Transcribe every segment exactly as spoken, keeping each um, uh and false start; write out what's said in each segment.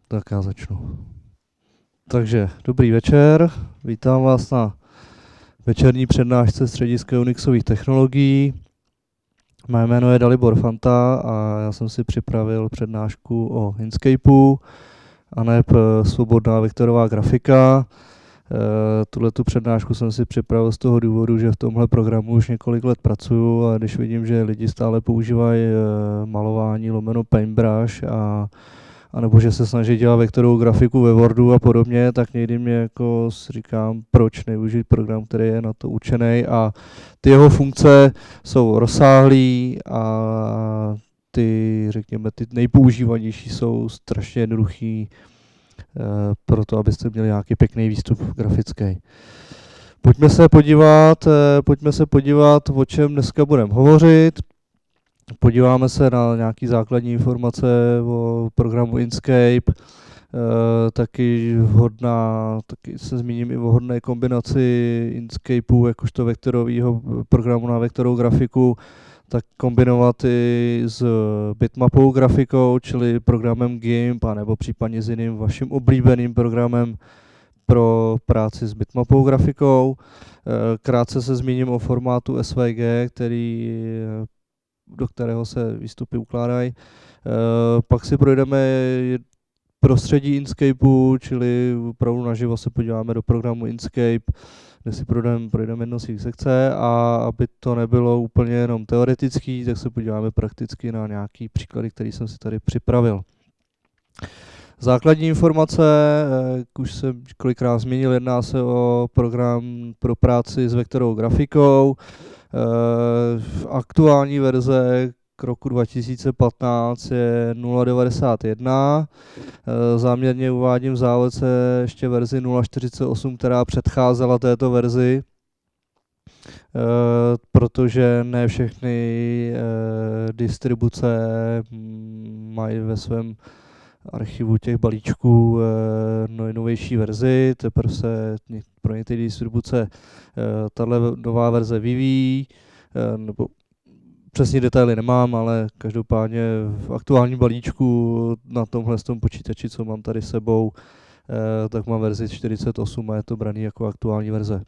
Tak já začnu. Takže dobrý večer, vítám vás na večerní přednášce Střediska Unixových technologií. Mé jméno je Dalibor Fanta a já jsem si připravil přednášku o Inkscapeu a neb svobodná vektorová grafika. Tuhletu přednášku jsem si připravil z toho důvodu, že v tomhle programu už několik let pracuju a když vidím, že lidi stále používají malování lomeno paintbrush a a nebo že se snaží dělat vektorovou grafiku ve Wordu a podobně, tak někdy mě jako říkám, proč nevyužít program, který je na to určený, a ty jeho funkce jsou rozsáhlý a ty, řekněme, ty nejpoužívanější jsou strašně jednoduchý eh, pro to, abyste měli nějaký pěkný výstup grafický. Pojďme se podívat, eh, pojďme se podívat, o čem dneska budeme hovořit. Podíváme se na nějaké základní informace o programu Inkscape, e, taky vhodná, taky se zmíním i o vhodné kombinaci Inkscapeu jakožto vektorového programu na vektorovou grafiku, tak kombinovat i s bitmapovou grafikou, čili programem GIMP, nebo případně s jiným vaším oblíbeným programem pro práci s bitmapovou grafikou. E, krátce se zmíním o formátu S V G, který do kterého se výstupy ukládají. E, pak si projdeme prostředí Inkscapeu, čili opravdu naživo se podíváme do programu Inkscape, kde si projdeme, projdeme jedno z sekce, a aby to nebylo úplně jenom teoretický, tak se podíváme prakticky na nějaký příklady, který jsem si tady připravil. Základní informace, jak už jsem kolikrát zmínil, jedná se o program pro práci s vektorovou grafikou. V aktuální verze k roku dva tisíce patnáct je nula devadesát jedna. Záměrně uvádím v závorce ještě verzi nula čtyřicet osm, která předcházela této verzi, protože ne všechny distribuce mají ve svém archivu těch balíčků no, novější verzi, teprve se pro některé distribuce tahle nová verze vyvíjí, nebo přesně detaily nemám, ale každopádně v aktuálním balíčku na tomhle tom počítači, co mám tady s sebou, tak mám verzi čtyřicet osm a je to braný jako aktuální verze.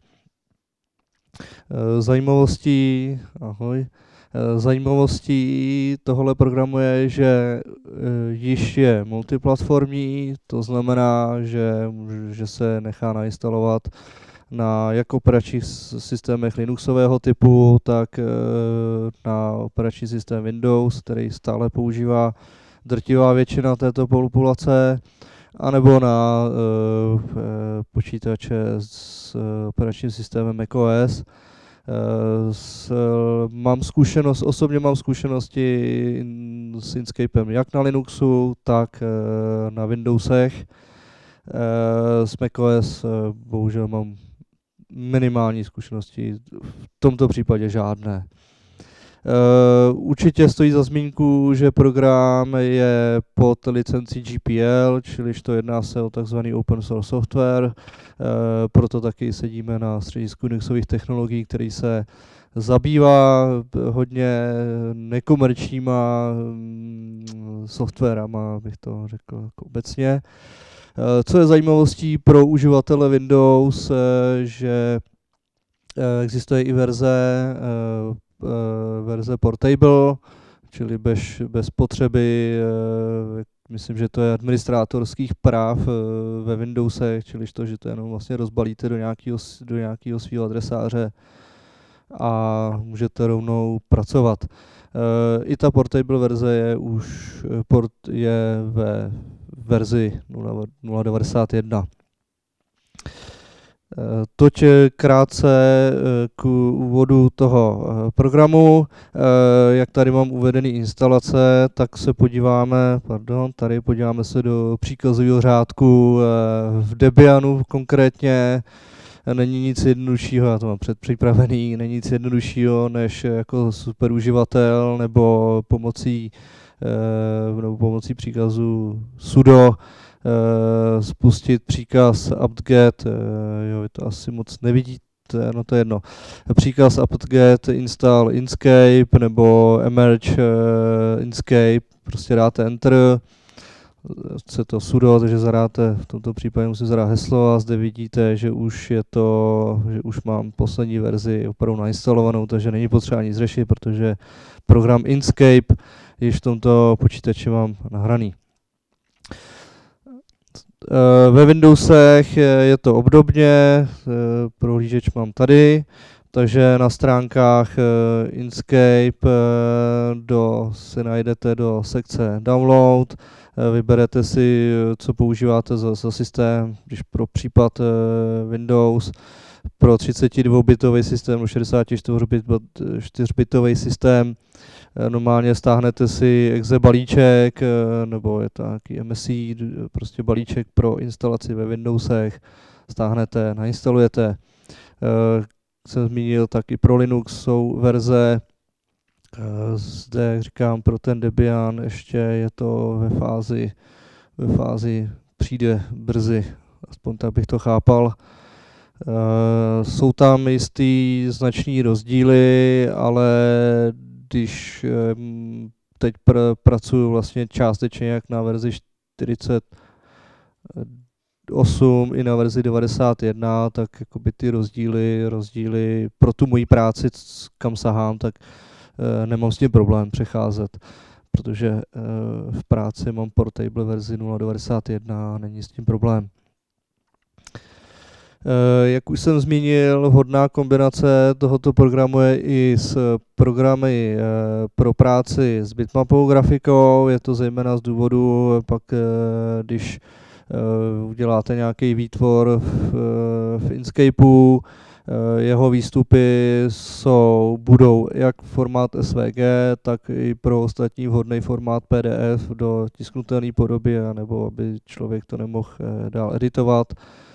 Zajímavostí, ahoj. Zajímavostí tohoto programu je, že již je multiplatformní, to znamená, že, že se nechá nainstalovat na jak operačních systémech Linuxového typu, tak na operační systém Windows, který stále používá drtivá většina této populace, anebo na uh, počítače s operačním systémem macOS. S, mám zkušenost, osobně mám zkušenosti s Inkscapem jak na Linuxu, tak na Windowsech. S macOS bohužel mám minimální zkušenosti, v tomto případě žádné. Určitě stojí za zmínku, že program je pod licencí G P L, čili to jedná se o takzvaný open source software, proto taky sedíme na Středisku Unixových technologií, který se zabývá hodně nekomerčníma softwarama, bych to řekl jako obecně. Co je zajímavostí pro uživatele Windows, že existuje i verze verze portable, čili bez, bez potřeby, myslím, že to je administrátorských práv ve Windowsech, čili to, že to jenom vlastně rozbalíte do nějakého, do nějakého svého adresáře a můžete rovnou pracovat. I ta portable verze je už port je ve verzi nula devadesát jedna. Toť krátce k úvodu toho programu. Jak tady mám uvedený instalace, tak se podíváme, pardon, tady podíváme se do příkazového řádku v Debianu konkrétně. Není nic jednoduššího, já to mám předpřipravený, není nic jednoduššího, než jako super uživatel nebo pomocí, nebo pomocí příkazu sudo Uh, spustit příkaz apt-get, uh, jo, vy to asi moc nevidíte, no to je jedno. Příkaz apt-get install Inkscape nebo emerge uh, Inkscape, prostě dáte enter, chce to sudo, takže zadáte, v tomto případě musím zadat heslo a zde vidíte, že už je to, že už mám poslední verzi opravdu nainstalovanou, takže není potřeba nic řešit, protože program Inkscape již v tomto počítači mám nahraný. Ve Windowsech je to obdobně, prohlížeč mám tady, takže na stránkách Inkscape do, si najdete do sekce Download, vyberete si, co používáte za, za systém, když pro případ Windows, pro třicet dva bitový systém, šedesát čtyři bitový systém, normálně stáhnete si exe balíček, nebo je to nějaký M S I, prostě balíček pro instalaci ve Windowsech, stáhnete, nainstalujete. Jsem zmínil, tak i pro Linux jsou verze. Zde, jak říkám, pro ten Debian ještě je to ve fázi, ve fázi přijde brzy, aspoň tak bych to chápal. Jsou tam jistý značný rozdíly, ale když teď pr- pracuji vlastně částečně jak na verzi čtyřicet osm i na verzi devadesát jedna, tak jakoby ty rozdíly, rozdíly pro tu moji práci, kam sahám, tak nemám s tím problém přecházet, protože v práci mám portable verzi nula devadesát jedna a není s tím problém. Jak už jsem zmínil, vhodná kombinace tohoto programu je i s programy pro práci s bitmapovou grafikou. Je to zejména z důvodu, pak když uděláte nějaký výtvor v, v Inkscapeu, jeho výstupy jsou, budou jak formát S V G, tak i pro ostatní vhodný formát P D F do tisknutelné podoby, nebo aby člověk to nemohl dál editovat.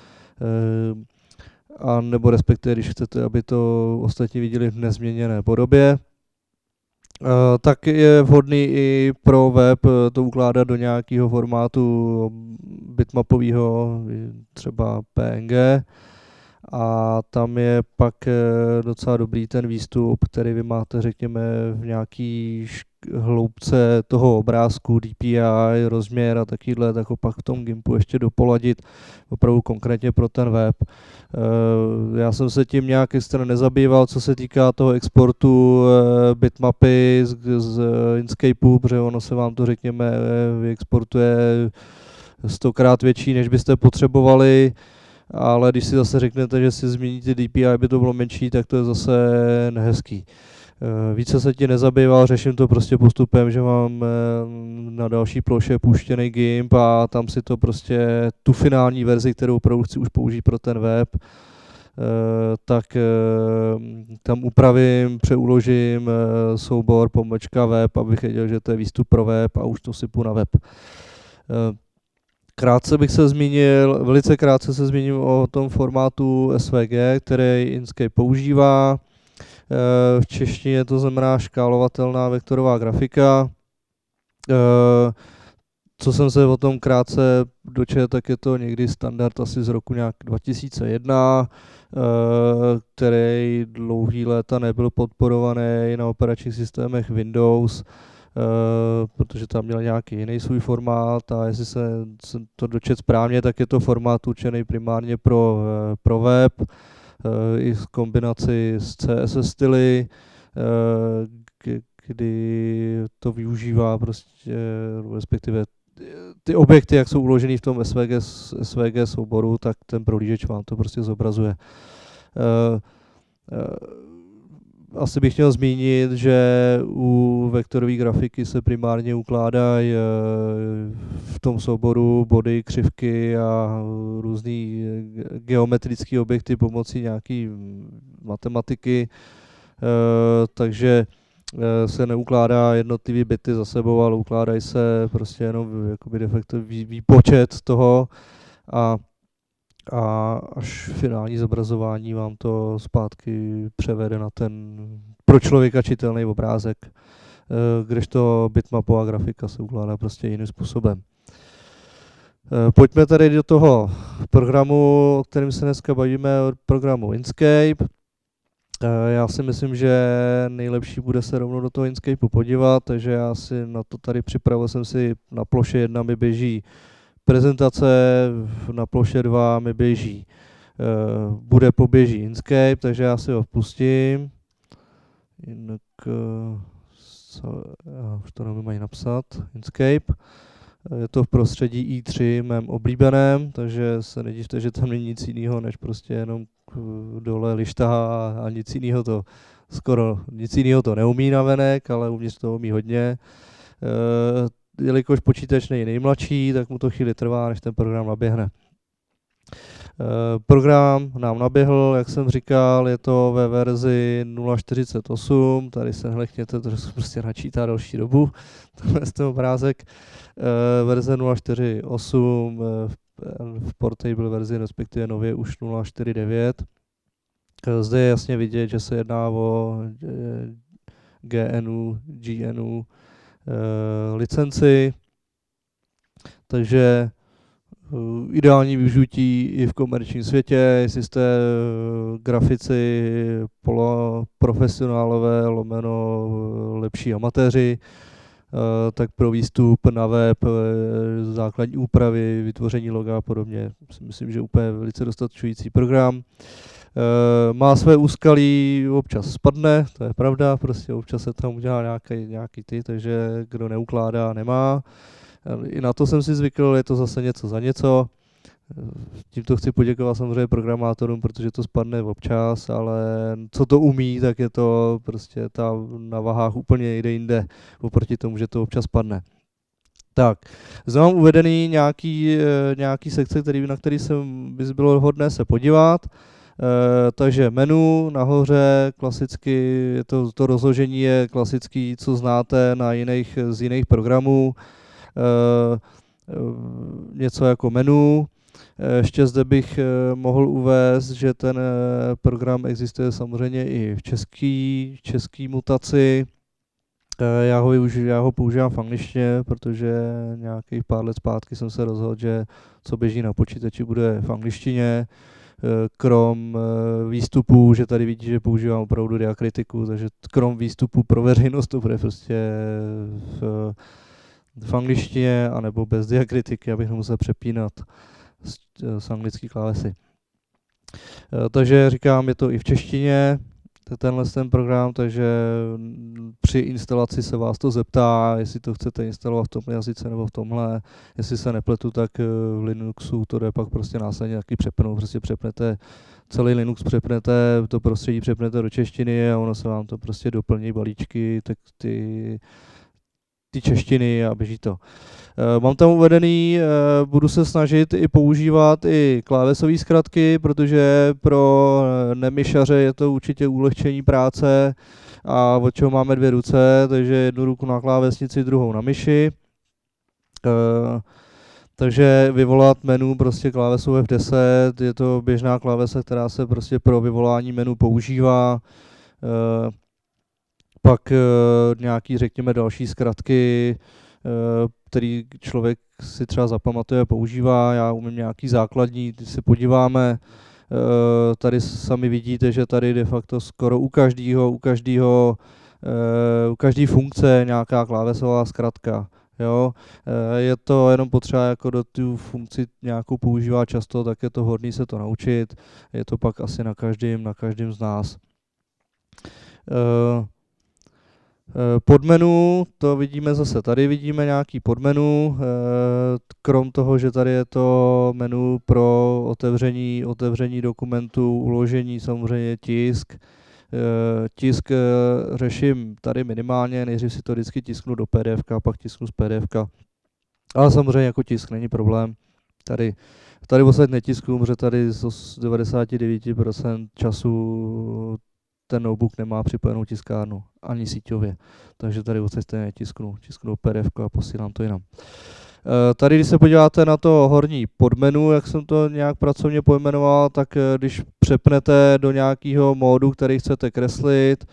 A nebo respektive, když chcete, aby to ostatní viděli v nezměněné podobě. Tak je vhodný i pro web to ukládat do nějakého formátu bitmapového, třeba P N G. A tam je pak docela dobrý ten výstup, který vy máte, řekněme, v nějaký hloubce toho obrázku, D P I, rozměr a takovýhle, tak ho pak v tom Gimpu ještě dopoladit opravdu konkrétně pro ten web. Já jsem se tím nějak extra nezabýval, co se týká toho exportu bitmapy z, z Inkscapeu, protože ono se vám to, řekněme, vyexportuje stokrát větší, než byste potřebovali. Ale když si zase řeknete, že si změníte D P I, aby to bylo menší, tak to je zase nehezký. Více se tím nezabýval, řeším to prostě postupem, že mám na další ploše puštěný Gimp a tam si to prostě, tu finální verzi, kterou opravdu chci už použít pro ten web, tak tam upravím, přeuložím soubor pomlčka web, abych věděl, že to je výstup pro web a už to sypu na web. Krátce bych se zmínil, velice krátce se zmíním o tom formátu S V G, který Inkscape používá. V češtině to znamená škálovatelná vektorová grafika. Co jsem se o tom krátce dočetl, tak je to někdy standard asi z roku nějak dva tisíce jedna, který dlouhý léta nebyl podporovaný na operačních systémech Windows, Uh, protože tam měl nějaký jiný svůj formát a jestli se, se to dočet správně, tak je to formát určený primárně pro, pro web, uh, i v kombinaci s C S S styly, uh, kdy to využívá prostě, respektive ty objekty, jak jsou uložený v tom S V G, S V G souboru, tak ten prohlížeč vám to prostě zobrazuje. Uh, uh, Asi bych měl zmínit, že u vektorové grafiky se primárně ukládají v tom souboru body, křivky a různé geometrické objekty pomocí nějaké matematiky, takže se neukládá jednotlivý bity za sebou, ale ukládají se prostě jenom jakoby de facto výpočet toho a a až finální zobrazování vám to zpátky převede na ten pro člověka čitelný obrázek, kdežto bitmapová grafika se ukládá prostě jiným způsobem. Pojďme tady do toho programu, o kterém se dneska bavíme, od programu Inkscape. Já si myslím, že nejlepší bude se rovnou do toho Inkscapeu podívat, takže já si na to tady připravil jsem si, na ploše jedna mi běží prezentace, na ploše dva mi běží, uh, bude poběží Inkscape, takže já si ho vpustím. Jinak, uh, co, já už to nevím ani napsat, Inkscape. Je to v prostředí í tři, mém oblíbeném, takže se nedivte, že tam není nic jiného, než prostě jenom dole lišta a nic jiného to skoro nic jiného to neumí navenek, ale uvnitř to umí hodně. E, jelikož počítač není nejmladší, tak mu to chvíli trvá, než ten program naběhne. E, program nám naběhl, jak jsem říkal, je to ve verzi nula čtyřicet osm, tady se nechněte, to se prostě načítá další dobu, tenhle ten obrázek. E, verze nula čtyřicet osm, e, v portable verzi, respektive nově už nula čtyřicet devět. Zde je jasně vidět, že se jedná o G N U, G N U e, licenci, takže ideální využití i v komerčním světě, jestli jste grafici, poloprofesionálové, lomeno lepší amatéři, tak pro výstup na web, základní úpravy, vytvoření loga a podobně, si myslím, že úplně velice dostačující program. Má své úskalí, občas spadne, to je pravda, prostě občas se tam udělá nějaký, nějaký ty, takže kdo neukládá, nemá. I na to jsem si zvykl, je to zase něco za něco. Tímto chci poděkovat samozřejmě programátorům, protože to spadne občas, ale co to umí, tak je to prostě ta na vahách úplně jde jinde, oproti tomu, že to občas spadne. Tak, zde mám uvedený nějaký, nějaký sekce, který, na který jsem, by bylo vhodné se podívat. E, takže menu nahoře, klasicky, je to, to rozložení je klasický, co znáte na jiných, z jiných programů. E, e, něco jako menu. Ještě zde bych mohl uvést, že ten program existuje samozřejmě i v český, český mutaci. Já ho, já ho používám v angličtině, protože nějakých pár let zpátky jsem se rozhodl, že co běží na počítači bude v angličtině. Krom výstupů, že tady vidí, že používám opravdu diakritiku, takže krom výstupů pro veřejnost to bude prostě v, v angličtině, anebo bez diakritiky, abych nemusel přepínat z, z anglické klávesy. Takže říkám, je to i v češtině, tenhle ten program, takže při instalaci se vás to zeptá, jestli to chcete instalovat v tomhle jazyce nebo v tomhle. Jestli se nepletu, tak v Linuxu to jde pak prostě následně taky přepnout, prostě přepnete celý Linux, přepnete to prostředí, přepnete do češtiny a ono se vám to prostě doplní balíčky, tak ty, ty češtiny a běží to. Mám tam uvedený, budu se snažit i používat i klávesové zkratky, protože pro nemyšaře je to určitě ulehčení práce a od čeho máme dvě ruce, takže jednu ruku na klávesnici, druhou na myši. Takže vyvolat menu prostě klávesou F deset, je to běžná klávesa, která se prostě pro vyvolání menu používá. Pak nějaký, řekněme, další zkratky, který člověk si třeba zapamatuje a používá. Já umím nějaký základní, když se podíváme, tady sami vidíte, že tady de facto skoro u každého, u každého, u každé funkce nějaká klávesová zkratka. Jo, je to jenom potřeba jako do tu funkci nějakou používá často, tak je to hodný se to naučit. Je to pak asi na každém, na každém z nás. Podmenu, to vidíme zase, tady vidíme nějaký podmenu, krom toho, že tady je to menu pro otevření, otevření dokumentů, uložení, samozřejmě tisk. Tisk řeším tady minimálně, nejdřív si to vždycky tisknu do P D F, pak tisknu z P D F. Ale samozřejmě jako tisk není problém. Tady, tady vlastně netisknu, protože tady z devadesát devět procent času ten notebook nemá připojenou tiskárnu, ani síťově. Takže tady vlastně stejně tisknu, tisknu do P D F a posílám to jinam. Tady, když se podíváte na to horní podmenu, jak jsem to nějak pracovně pojmenoval, tak když přepnete do nějakého módu, který chcete kreslit,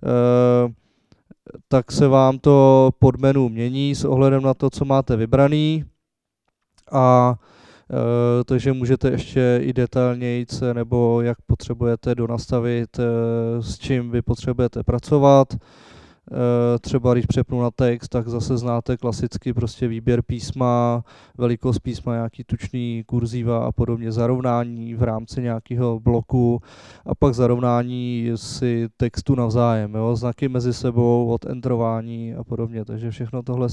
tak se vám to podmenu mění s ohledem na to, co máte vybraný. A takže můžete ještě i detailněji, nebo jak potřebujete donastavit, s čím vy potřebujete pracovat. Třeba když přepnu na text, tak zase znáte klasicky prostě výběr písma, velikost písma, nějaký tučný kurziva a podobně, zarovnání v rámci nějakého bloku a pak zarovnání si textu navzájem, jo, znaky mezi sebou, odenterování a podobně. Takže všechno tohle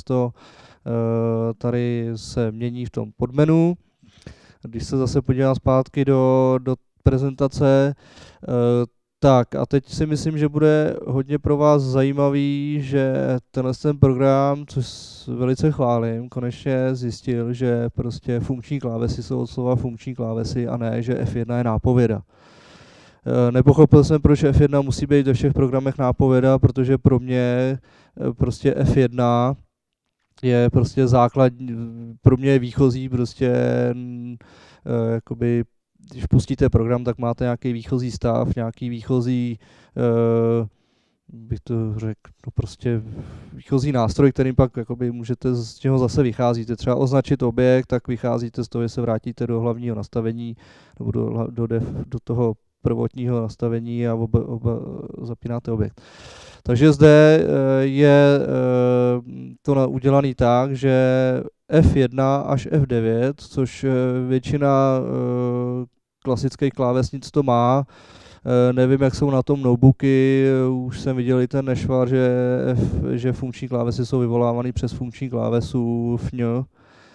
tady se mění v tom podmenu. Když se zase podívám zpátky do, do prezentace, tak a teď si myslím, že bude hodně pro vás zajímavý, že tenhle ten program, což velice chválím, konečně zjistil, že prostě funkční klávesy jsou od slova funkční klávesy a ne, že F jedna je nápověda. Nepochopil jsem, proč F jedna musí být ve všech programech nápověda, protože pro mě prostě F jedna je prostě základ, pro mě je výchozí prostě jakoby, když pustíte program, tak máte nějaký výchozí stav, nějaký výchozí, uh, bych to řekl, no prostě výchozí nástroj, kterým pak jakoby můžete, z čeho zase vycházíte. Třeba označit objekt, tak vycházíte z toho, že se vrátíte do hlavního nastavení, nebo do, do, def, do toho prvotního nastavení a oba, oba, zapínáte objekt. Takže zde je to udělané tak, že F jedna až F devět, což většina klasických klávesnic to má. Nevím, jak jsou na tom notebooky, už jsem viděl i ten nešvar, že, F, že funkční klávesy jsou vyvolávány přes funkční klávesu F N.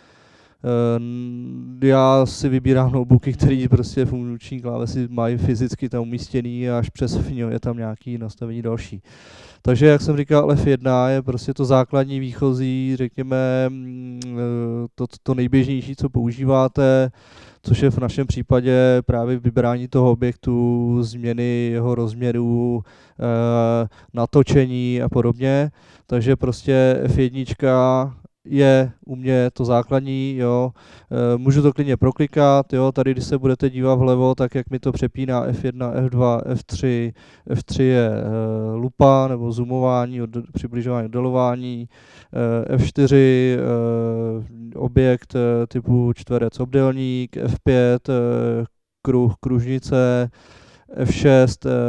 Já si vybírám notebooky, které prostě funkční klávesy mají fyzicky tam umístěný a až přes F N je tam nějaký nastavení další. Takže, jak jsem říkal, F jedna je prostě to základní výchozí, řekněme, to, to nejběžnější, co používáte, což je v našem případě právě vybrání toho objektu, změny jeho rozměrů, natočení a podobně. Takže prostě F jedna je u mě to základní, jo. E, můžu to klidně proklikat, jo. Tady, když se budete dívat vlevo, tak jak mi to přepíná F jedna, F dva, F tři. F tři je e, lupa nebo zoomování, od, přibližování, oddalování. E, F čtyři e, objekt e, typu čtverec obdélník, F pět e, kruh, kružnice, F šest e,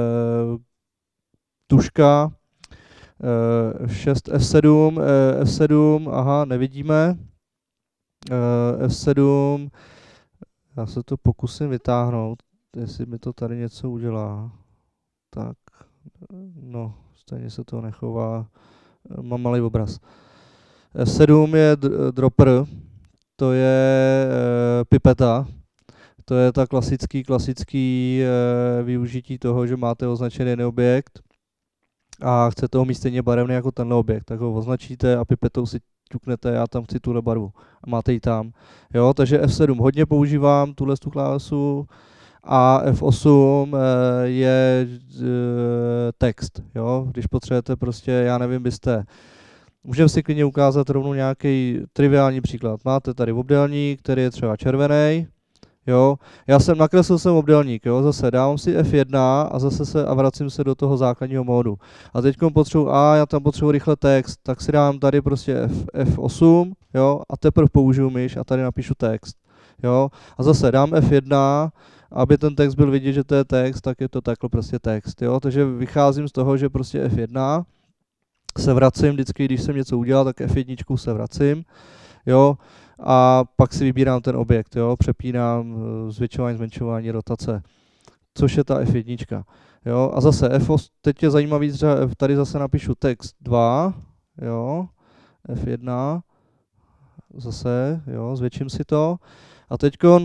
tuška. F šest, F sedm, F sedm, aha, nevidíme. F sedm, já se to pokusím vytáhnout, jestli mi to tady něco udělá. Tak, no, stejně se to nechová, mám malý obraz. F sedm je dropper, to je pipeta, to je ta klasický, klasický využití toho, že máte označený jeden objekt a chcete ho mít stejně barevný jako tenhle objekt, tak ho označíte a pipetou si ťuknete, já tam chci tuhle barvu a máte ji tam. Jo, takže F sedm hodně používám, tuhle tu klávesu, a F osm je text, jo, když potřebujete prostě, já nevím, byste, můžeme si klidně ukázat rovnou nějaký triviální příklad. Máte tady obdélník, který je třeba červený. Jo, já jsem nakreslil jsem obdélník, jo, zase dávám si F jedna a zase se a vracím se do toho základního módu. A teď potřebuji, a já tam potřebuji rychle text, tak si dám tady prostě F, F osm, jo, a teprve použiju myš a tady napíšu text, jo. A zase dám F jedna, aby ten text byl vidět, že to je text, tak je to takhle prostě text, jo. Takže vycházím z toho, že prostě F jedna, se vracím vždycky, když jsem něco udělal, tak F jedna se vracím, jo. A pak si vybírám ten objekt, jo, přepínám zvětšování, zmenšování, rotace, což je ta F jedna. Jo, a zase F osm, teď je zajímavý, že tady zase napíšu text dva, jo, F jedna, zase, jo, zvětším si to. A teď uh,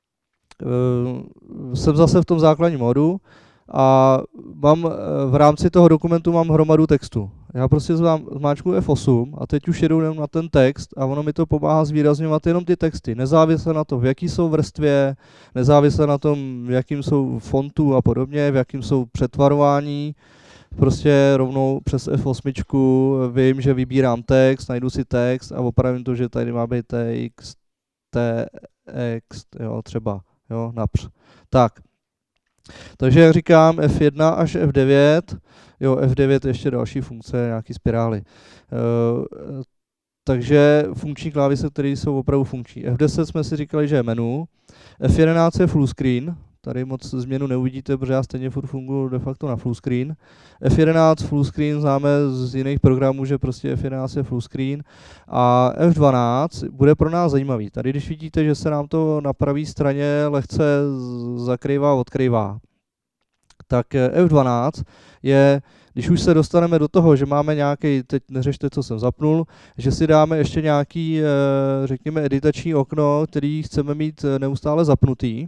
jsem zase v tom základním modu a mám v rámci toho dokumentu mám hromadu textu. Já prostě zmáčknu F osm a teď už jedu jenom na ten text a ono mi to pomáhá zvýrazňovat jenom ty texty. Nezávisle na tom, v jaký jsou vrstvě, nezávisle na tom, v jakým jsou fontu a podobně, v jakým jsou přetvarování. Prostě rovnou přes F osm vím, že vybírám text, najdu si text a opravím to, že tady má být text, text, jo, třeba, jo, např. Tak. Takže jak říkám, F jedna až F devět, jo, F devět je ještě další funkce, nějaký spirály. takže funkční klávesy, které jsou opravdu funkční. F deset jsme si říkali, že je menu. F jedenáct je full screen. Tady moc změnu neuvidíte, protože já stejně furt funguji de facto na full screen. F jedenáct full screen známe z jiných programů, že prostě F jedenáct je full screen. A F dvanáct bude pro nás zajímavý. Tady když vidíte, že se nám to na pravé straně lehce zakrývá, odkrývá, tak F dvanáct je, když už se dostaneme do toho, že máme nějaký, teď neřešte, co jsem zapnul, že si dáme ještě nějaký, řekněme, editační okno, který chceme mít neustále zapnutý,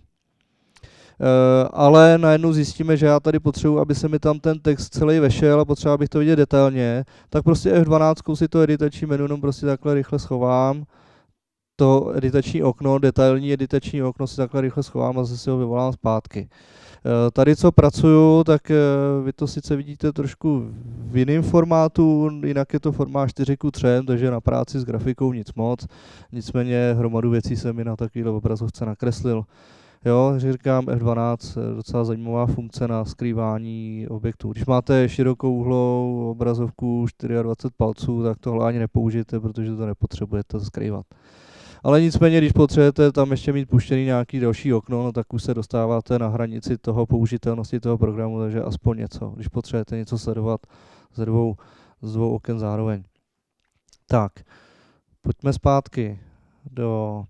ale najednou zjistíme, že já tady potřebuji, aby se mi tam ten text celý vešel a potřeba bych to vidět detailně, tak prostě F dvanáct si to editační menu jenom prostě takhle rychle schovám, to editační okno, detailní editační okno si takhle rychle schovám a zase ho vyvolám zpátky. Tady, co pracuju, tak vy to sice vidíte trošku v jiném formátu, jinak je to formát čtyři ku tři, takže na práci s grafikou nic moc, nicméně hromadu věcí jsem mi na takovýhle obrazovce nakreslil. Jo, říkám F dvanáct, docela zajímavá funkce na skrývání objektů. Když máte širokou úhlou obrazovku dvacet čtyři palců, tak tohle ani nepoužijete, protože to nepotřebujete skrývat. Ale nicméně, když potřebujete tam ještě mít puštěný nějaký další okno, no, tak už se dostáváte na hranici toho použitelnosti toho programu, takže aspoň něco, když potřebujete něco sledovat ze dvou, z dvou oken zároveň. Tak, pojďme zpátky do,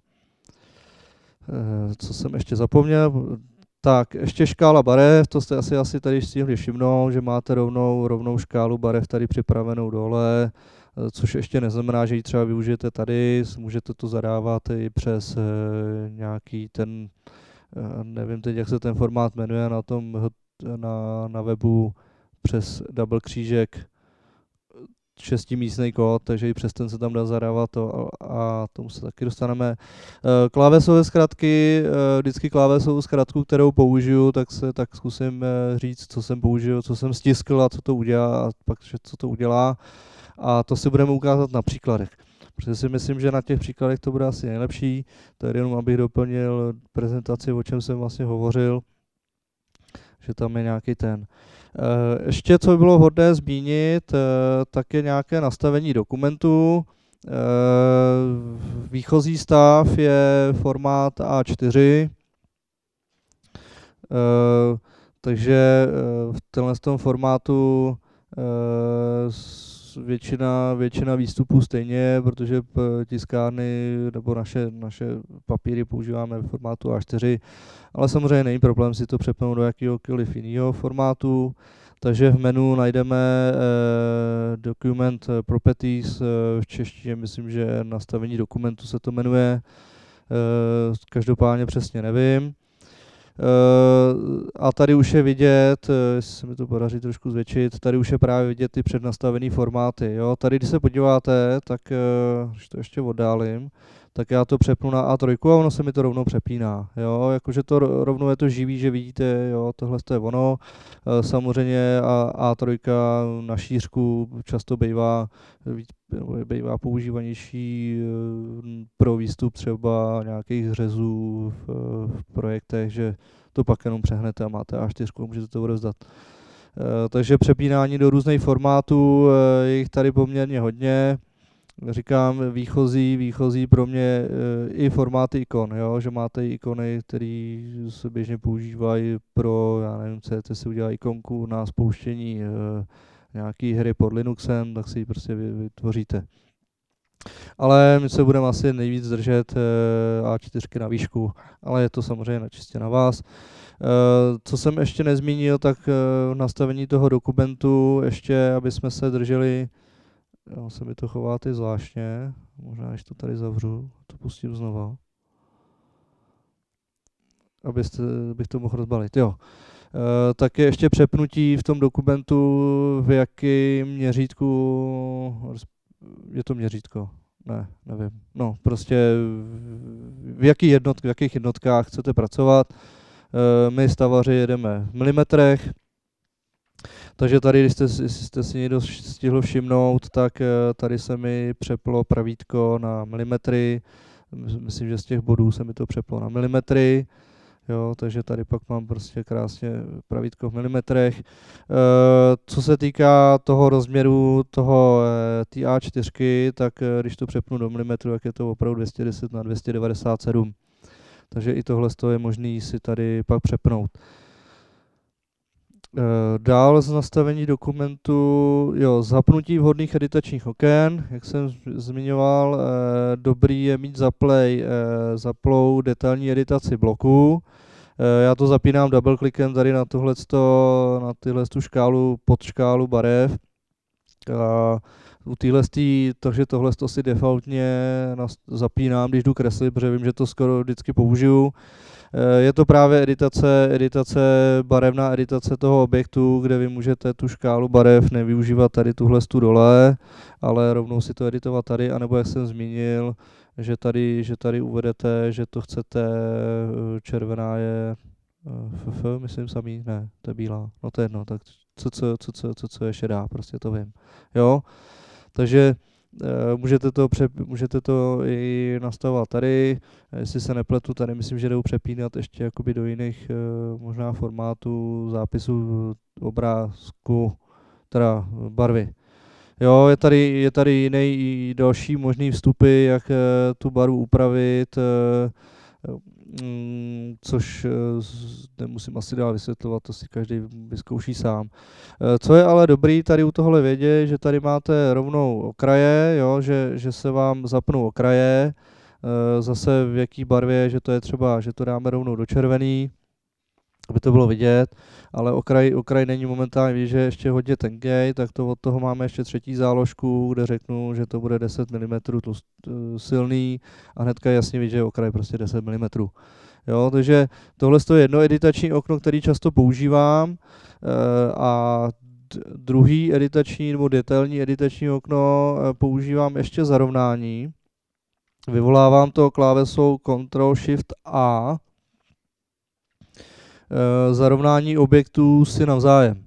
co jsem ještě zapomněl, tak ještě škála barev, to jste asi, asi tady stihli všimnout, že máte rovnou, rovnou škálu barev tady připravenou dole, což ještě neznamená, že ji třeba využijete tady, můžete to zadávat i přes e, nějaký ten, e, nevím teď, jak se ten formát jmenuje na tom, na, na webu, přes double křížek, šestimístný kód, takže i přes ten se tam dá zadávat to a, a tomu se taky dostaneme. E, klávesové zkratky, e, vždycky klávesovou zkratku, kterou použiju, tak se tak zkusím e, říct, co jsem použil, co jsem stiskl a co to udělá a pak, co to udělá. A to si budeme ukázat na příkladech. Protože si myslím, že na těch příkladech to bude asi nejlepší. Tady jenom abych doplnil prezentaci, o čem jsem vlastně hovořil, že tam je nějaký ten. Ještě, co by bylo vhodné zmínit, tak je nějaké nastavení dokumentu. Výchozí stav je formát A čtyři. Takže v tomhle tom formátu Většina, většina výstupů stejně, protože tiskárny nebo naše, naše papíry používáme v formátu A čtyři, ale samozřejmě není problém si to přepnout do jakéhokoliv jiného formátu. Takže v menu najdeme eh, Document Properties, eh, v češtině myslím, že nastavení dokumentu se to jmenuje, eh, každopádně přesně nevím. A tady už je vidět, jestli se mi to podaří trošku zvětšit, tady už je právě vidět ty přednastavené formáty. Jo. Tady, když se podíváte, tak když to ještě oddálím, tak já to přepnu na A tři a ono se mi to rovnou přepíná. Jo. Jakože to rovnou je to živý, že vidíte, jo, tohle je ono. Samozřejmě A tři na šířku často bývá, bývá používanější pro výstup třeba nějakých řezů v, v projektech, že to pak jenom přehnete a máte A čtyři, můžete to odevzdat. Takže přepínání do různých formátů, je jich tady poměrně hodně. Říkám výchozí, výchozí pro mě i formáty ikon, jo? Že máte ikony, které se běžně používají pro, já nevím, chcete si udělat ikonku na spouštění nějaký hry pod Linuxem, tak si ji prostě vytvoříte. Ale my se budeme asi nejvíc držet A čtyři na výšku, ale je to samozřejmě čistě na vás. Co jsem ještě nezmínil, tak v nastavení toho dokumentu, ještě aby jsme se drželi, jo, se mi to chová ty zvláštně, možná když to tady zavřu, to pustím znova, abyste, abych to mohl rozbalit. Jo. E, tak je ještě přepnutí v tom dokumentu, v jakém měřítku, je to měřítko, ne, nevím, no prostě v, jaký jednot, v jakých jednotkách chcete pracovat. E, my stavaři jedeme v milimetrech, takže tady, když jste, jestli jste si někdo stihl všimnout, tak tady se mi přeplo pravítko na milimetry. Myslím, že z těch bodů se mi to přeplo na milimetry. Jo, takže tady pak mám prostě krásně pravítko v milimetrech. E, co se týká toho rozměru toho e, té á čtyři, tak e, když to přepnu do milimetru, tak je to opravdu dvě stě deset na dvě stě devadesát sedm. Takže i tohle je možné si tady pak přepnout. E, dál z nastavení dokumentu, jo, zapnutí vhodných editačních oken, jak jsem zmiňoval, e, dobrý je mít zaplay, e, zaplou detailní editaci bloku. Já to zapínám double klikem tady na tohleto, na tyhle tu škálu, podškálu barev. A u téhle, takže tohle si defaultně zapínám, když jdu kreslit, protože vím, že to skoro vždycky použiju. Je to právě editace, editace, barevná editace toho objektu, kde vy můžete tu škálu barev nevyužívat tady tuhle tu dole, ale rovnou si to editovat tady, anebo jak jsem zmínil, že tady, že tady uvedete, že to chcete, červená je F F, myslím samý, ne, to je bílá, no to je jedno, tak co, co, co, co, co, co je šedá, prostě to vím, jo, takže e, můžete, to pře, můžete to i nastavovat tady, jestli se nepletu, tady myslím, že jdou přepínat ještě jakoby do jiných e, možná formátů, zápisu, obrázku, teda barvy. Jo, je tady, je tady jiný i další možný vstupy, jak e, tu barvu upravit, e, Mm, což nemusím asi dál vysvětlovat, to si každý vyzkouší sám. Co je ale dobrý tady u tohle vědět, že tady máte rovnou okraje, jo, že, že se vám zapnou okraje, zase v jaký barvě, že to je třeba, že to dáme rovnou do červený, aby to bylo vidět, ale okraj, okraj není momentálně, víš, že je ještě hodně tenkej, tak to od toho máme ještě třetí záložku, kde řeknu, že to bude deset milimetrů tlust, silný a hnedka jasně vidí, že je okraj prostě deset milimetrů. Jo, takže tohle je jedno editační okno, který často používám a druhý editační nebo detailní editační okno používám ještě zarovnání. Vyvolávám to klávesou Ctrl Shift A, zarovnání objektů si navzájem.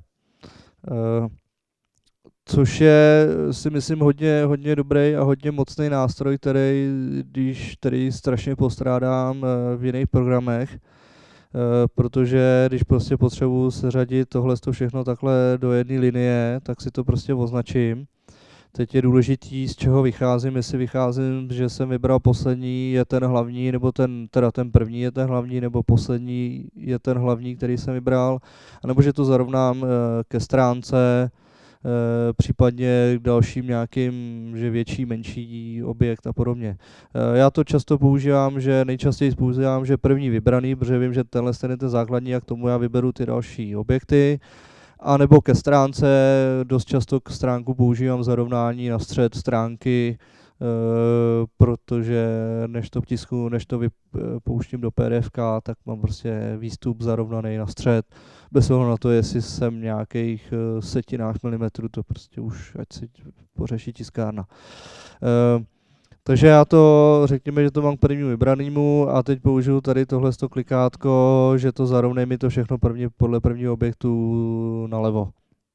Což je, si myslím, hodně, hodně dobrý a hodně mocný nástroj, který, když, který strašně postrádám v jiných programech, protože když prostě potřebuji seřadit tohle všechno takhle do jedné linie, tak si to prostě označím. Teď je důležitý, z čeho vycházím, jestli vycházím, že jsem vybral poslední, je ten hlavní, nebo ten, teda ten první je ten hlavní, nebo poslední je ten hlavní, který jsem vybral, anebo že to zarovnám ke stránce, případně k dalším nějakým, že větší, menší objekt a podobně. Já to často používám, že nejčastěji používám, že první vybraný, protože vím, že tenhle je ten základní a k tomu já vyberu ty další objekty. A nebo ke stránce, dost často k stránku používám zarovnání na střed stránky, e, protože než to vtisku, než to vypouštím do P D F, tak mám prostě výstup zarovnaný na střed, bez ohledu na to, jestli jsem nějakých setinách milimetrů, to prostě už ať si pořeší tiskárna. E, Takže já to, řekněme, že to mám k prvnímu vybranému a teď použiju tady tohle klikátko, že to zarovnej mi to všechno první, podle prvního objektu nalevo.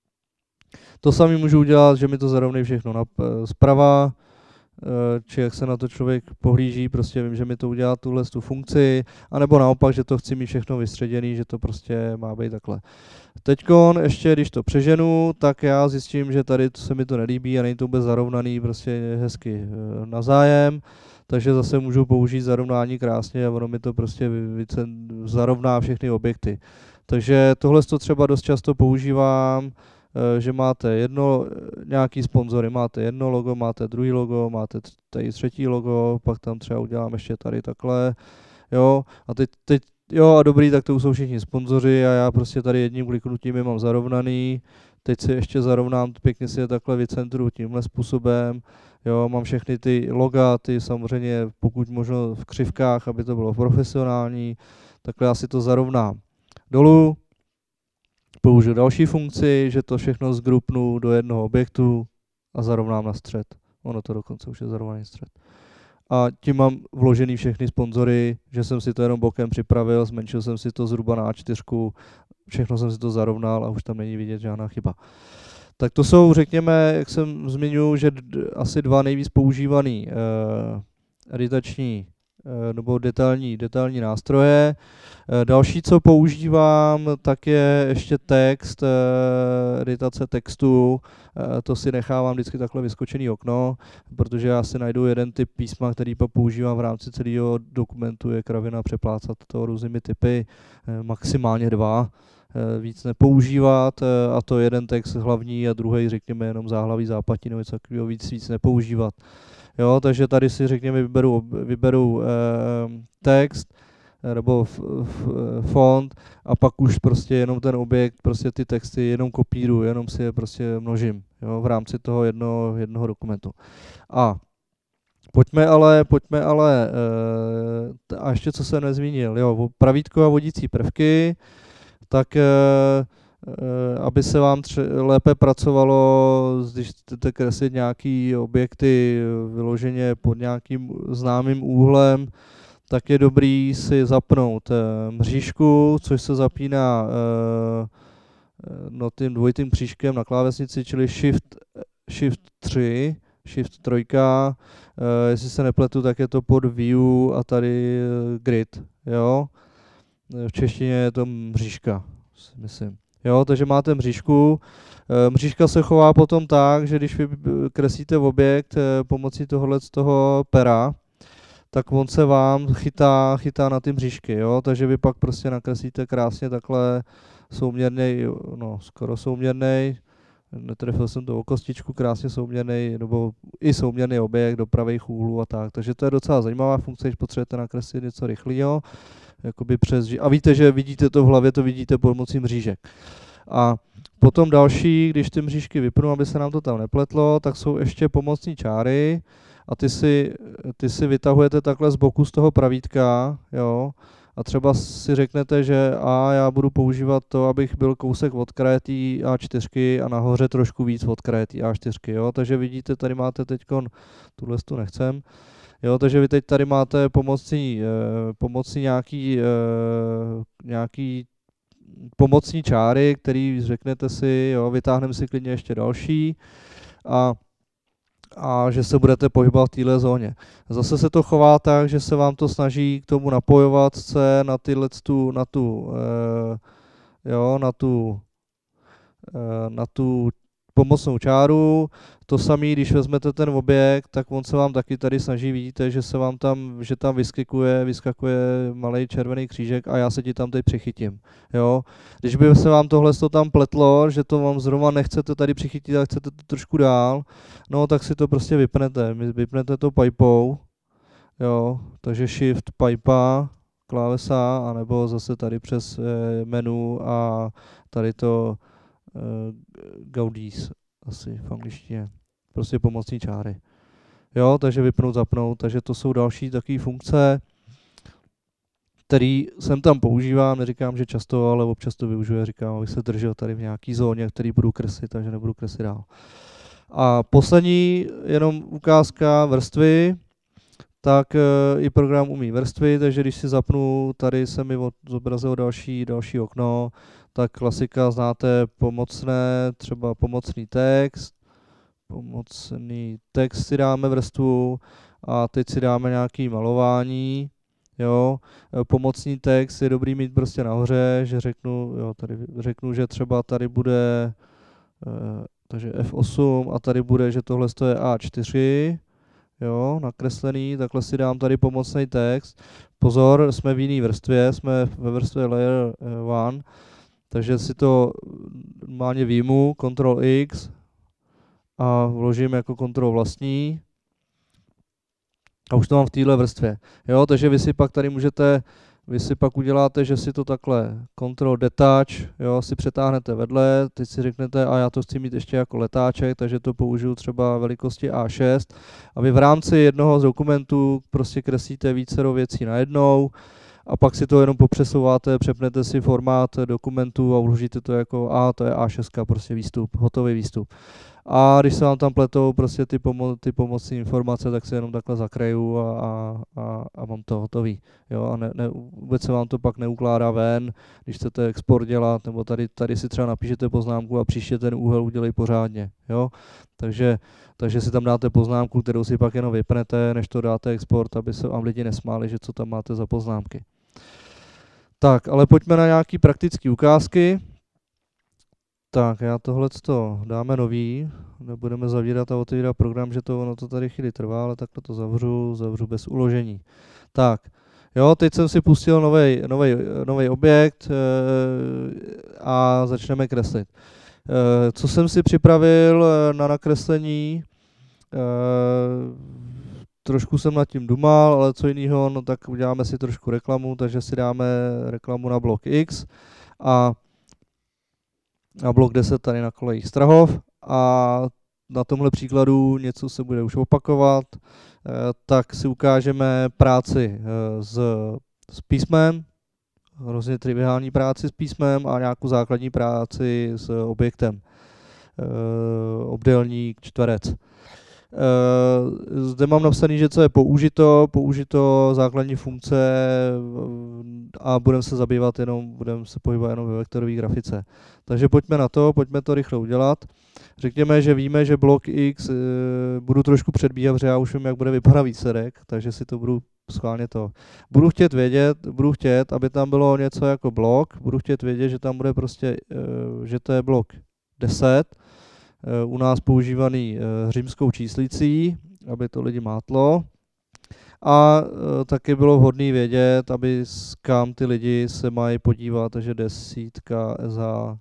To samé můžu udělat, že mi to zarovnej všechno na, zprava, či jak se na to člověk pohlíží, prostě vím, že mi to udělá tuhle tu funkci, anebo naopak, že to chci mít všechno vystředěný, že to prostě má být takhle. Teďkon ještě, když to přeženu, tak já zjistím, že tady se mi to nelíbí a není to vůbec zarovnaný, prostě hezky navzájem, takže zase můžu použít zarovnání krásně a ono mi to prostě zarovná všechny objekty. Takže tohle to třeba dost často používám, že máte jedno, nějaký sponzory, máte jedno logo, máte druhý logo, máte tady třetí logo, pak tam třeba udělám ještě tady takhle, jo, a teď, teď jo a dobrý, tak to už jsou všichni sponzoři a já prostě tady jedním kliknutím je mám zarovnaný, teď si ještě zarovnám, pěkně si je takhle vycentruju tímhle způsobem, jo, mám všechny ty loga, ty samozřejmě pokud možno v křivkách, aby to bylo profesionální, takhle já si to zarovnám dolů, použiju další funkci, že to všechno zgrupnu do jednoho objektu a zarovnám na střed. Ono to dokonce už je zarovnaný střed. A tím mám vložený všechny sponzory, že jsem si to jenom bokem připravil, zmenšil jsem si to zhruba na A čtyři, všechno jsem si to zarovnal a už tam není vidět žádná chyba. Tak to jsou, řekněme, jak jsem zmiňuji, že asi dva nejvíc používaný eh, editační nebo detailní, detailní nástroje. Další, co používám, tak je ještě text, editace textu. To si nechávám vždycky takhle vyskočený okno, protože já si najdu jeden typ písma, který pak používám v rámci celého dokumentu, je kravina přeplácat to různými typy, maximálně dva, víc nepoužívat, a to jeden text hlavní a druhý, řekněme, jenom záhlaví, záplatí nebo něco takového, víc, víc nepoužívat. Jo, takže tady si, řekněme, vyberu, vyberu eh, text nebo f, f, font a pak už prostě jenom ten objekt, prostě ty texty jenom kopíruju, jenom si je prostě množím, jo, v rámci toho jednoho, jednoho dokumentu. A pojďme ale, pojďme ale, eh, a ještě co jsem nezmínil, jo, pravítko a vodící prvky, tak eh, aby se vám tře- lépe pracovalo, když chcete kreslit nějaký objekty vyloženě pod nějakým známým úhlem, tak je dobrý si zapnout mřížku, což se zapíná no, tím dvojitým křížkem na klávesnici, čili Shift, Shift tři, Shift tři, jestli se nepletu, tak je to pod View a tady Grid, jo. V češtině je to mřížka, myslím. Jo, takže máte mřížku. Mřížka se chová potom tak, že když vy kreslíte objekt pomocí tohohle z toho pera, tak on se vám chytá, chytá na ty mřížky, jo, takže vy pak prostě nakreslíte krásně takhle souměrnej, no skoro souměrnej, netrefil jsem to o kostičku, krásně souměrnej, nebo i souměrný objekt do pravých úhlů a tak, takže to je docela zajímavá funkce, když potřebujete nakreslit něco rychlého. Jakoby přes, a víte, že vidíte to v hlavě, to vidíte pomocí mřížek. A potom další, když ty mřížky vypnu, aby se nám to tam nepletlo, tak jsou ještě pomocní čáry a ty si, ty si vytahujete takhle z boku z toho pravítka, jo, a třeba si řeknete, že a já budu používat to, abych byl kousek od kraje té á čtyři a nahoře trošku víc od kraje té á čtyři, jo, takže vidíte, tady máte teďkon, tuhle tu nechcem, jo, takže vy teď tady máte pomocní, eh, pomocní nějaký, eh, nějaký pomocní čáry, který řeknete si, jo, vytáhneme si klidně ještě další a, a že se budete pohybovat v téhle zóně. Zase se to chová tak, že se vám to snaží k tomu napojovat se na tyhle tu, na tu, eh, jo, na tu, eh, na tu pomocnou čáru. To samé, když vezmete ten objekt, tak on se vám taky tady snaží, vidíte, že se vám tam, že tam vyskakuje, vyskakuje malý červený křížek a já se ti tam teď přichytím. Jo? Když by se vám tohle tam pletlo, že to vám zrovna nechcete tady přichytit a chcete to trošku dál, no tak si to prostě vypnete. Vypnete to pipou, jo? Takže Shift, pipa, klávesa, anebo zase tady přes eh, menu a tady to Uh, Gaudís, asi v angličtině, prostě pomocní čáry. Jo, takže vypnout, zapnout, takže to jsou další takové funkce, které jsem tam používám, neříkám, že často, ale občas to využiju, říkám, abych se držel tady v nějaký zóně, který budu kreslit, takže nebudu kreslit dál. A poslední, jenom ukázka vrstvy, tak uh, i program umí vrstvy, takže když si zapnu, tady se mi zobrazilo další, další okno, tak klasika znáte pomocné, třeba pomocný text, pomocný text si dáme vrstvu a teď si dáme nějaký malování, jo, pomocný text je dobrý mít prostě nahoře, že řeknu, jo, tady řeknu, že třeba tady bude, uh, takže F osm a tady bude, že tohle je á čtyři, jo, nakreslený, takhle si dám tady pomocný text. Pozor, jsme v jiný vrstvě, jsme ve vrstvě layer one, takže si to normálně výjmu, Ctrl X a vložím jako kontrol vlastní a už to mám v téhle vrstvě. Jo, takže vy si pak tady můžete, vy si pak uděláte, že si to takhle Ctrl Detach, jo, si přetáhnete vedle, teď si řeknete, a já to chci mít ještě jako letáček, takže to použiju třeba velikosti á šest a vy v rámci jednoho z dokumentů prostě kreslíte vícero věcí najednou a pak si to jenom popřesouváte, přepnete si formát dokumentu a vložíte to jako a to je á šest, prostě výstup, hotový výstup. A když se vám tam pletou prostě ty, pomo ty pomocné informace, tak si jenom takhle zakraju a, a, a mám to hotový. Jo, a ne, ne, vůbec se vám to pak neukládá ven, když chcete export dělat, nebo tady, tady si třeba napíšete poznámku a příště ten úhel udělej pořádně. Jo? Takže, takže si tam dáte poznámku, kterou si pak jenom vypnete, než to dáte export, aby se vám lidi nesmáli, že co tam máte za poznámky. Tak, ale pojďme na nějaké praktické ukázky. Tak, já tohleto dáme nový, nebudeme zavírat a otevírat program, že to ono to tady chvíli trvá, ale takhle to zavřu, zavřu bez uložení. Tak, jo, teď jsem si pustil nový objekt e, a začneme kreslit. E, co jsem si připravil na nakreslení, e, trošku jsem nad tím dumal, ale co jiného, no tak uděláme si trošku reklamu, takže si dáme reklamu na blok X a na blok deset tady na kolejích Strahov a na tomhle příkladu něco se bude už opakovat, tak si ukážeme práci s, s písmem, hrozně triviální práci s písmem a nějakou základní práci s objektem, obdélník, čtverec. Zde mám napsaný, že co je použito, použito základní funkce a budeme se zabývat jenom, budeme se pohybovat jenom ve vektorové grafice. Takže pojďme na to, pojďme to rychle udělat. Řekněme, že víme, že blok X e, budu trošku předbíhat, protože já už vím, jak bude vypadat výsledek, takže si to budu schválně to. Budu chtět vědět, budu chtět, aby tam bylo něco jako blok, budu chtět vědět, že tam bude prostě, e, že to je blok deset, u nás používaný římskou číslicí, aby to lidi mátlo. A taky bylo vhodné vědět, aby kam ty lidi se mají podívat, takže desítka S H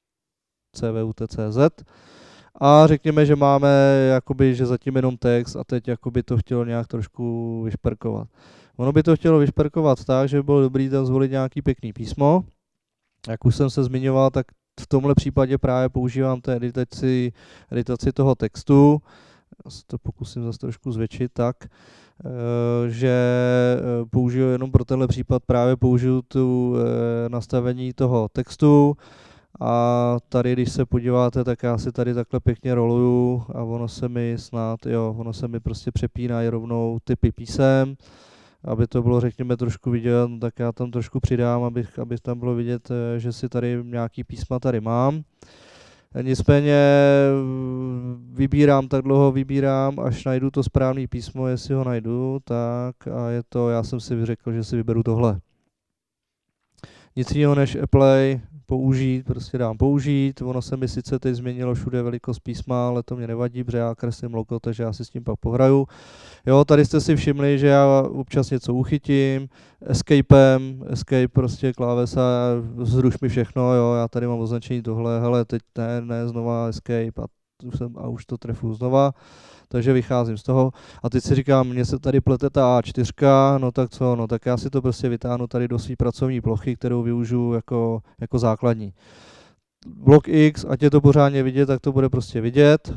C V U T C Z. A řekněme, že máme jakoby, že zatím jenom text a teď jakoby to chtělo nějak trošku vyšperkovat. Ono by to chtělo vyšperkovat tak, že by bylo dobré tam zvolit nějaký pěkný písmo. Jak už jsem se zmiňoval, tak v tomhle případě právě používám té editaci, editaci toho textu. Já se to pokusím zase trošku zvětšit tak, že použiju jenom pro tenhle případ právě použiju tu nastavení toho textu. A tady, když se podíváte, tak já si tady takhle pěkně roluju a ono se mi snad, jo, ono se mi prostě přepínají rovnou typy písem. Aby to bylo, řekněme, trošku vidět, tak já tam trošku přidám, abych, aby tam bylo vidět, že si tady nějaký písma tady mám. Nicméně vybírám, tak dlouho vybírám, až najdu to správné písmo, jestli ho najdu, tak a je to, já jsem si řekl, že si vyberu tohle. Nic jiného než apply, použít, prostě dám použít, ono se mi sice teď změnilo všude velikost písma, ale to mě nevadí, protože já kreslím logo, takže já si s tím pak pohraju. Jo, tady jste si všimli, že já občas něco uchytím, escapem, escape prostě klávesa, zruš mi všechno, jo, já tady mám označení tohle, hele, teď ne, ne, znova escape a už, jsem, a už to trefu znova. Takže vycházím z toho a teď si říkám, mně se tady plete ta A čtyři, no tak co, no tak já si to prostě vytáhnu tady do své pracovní plochy, kterou využiju jako, jako základní. Blok X, ať je to pořádně vidět, tak to bude prostě vidět.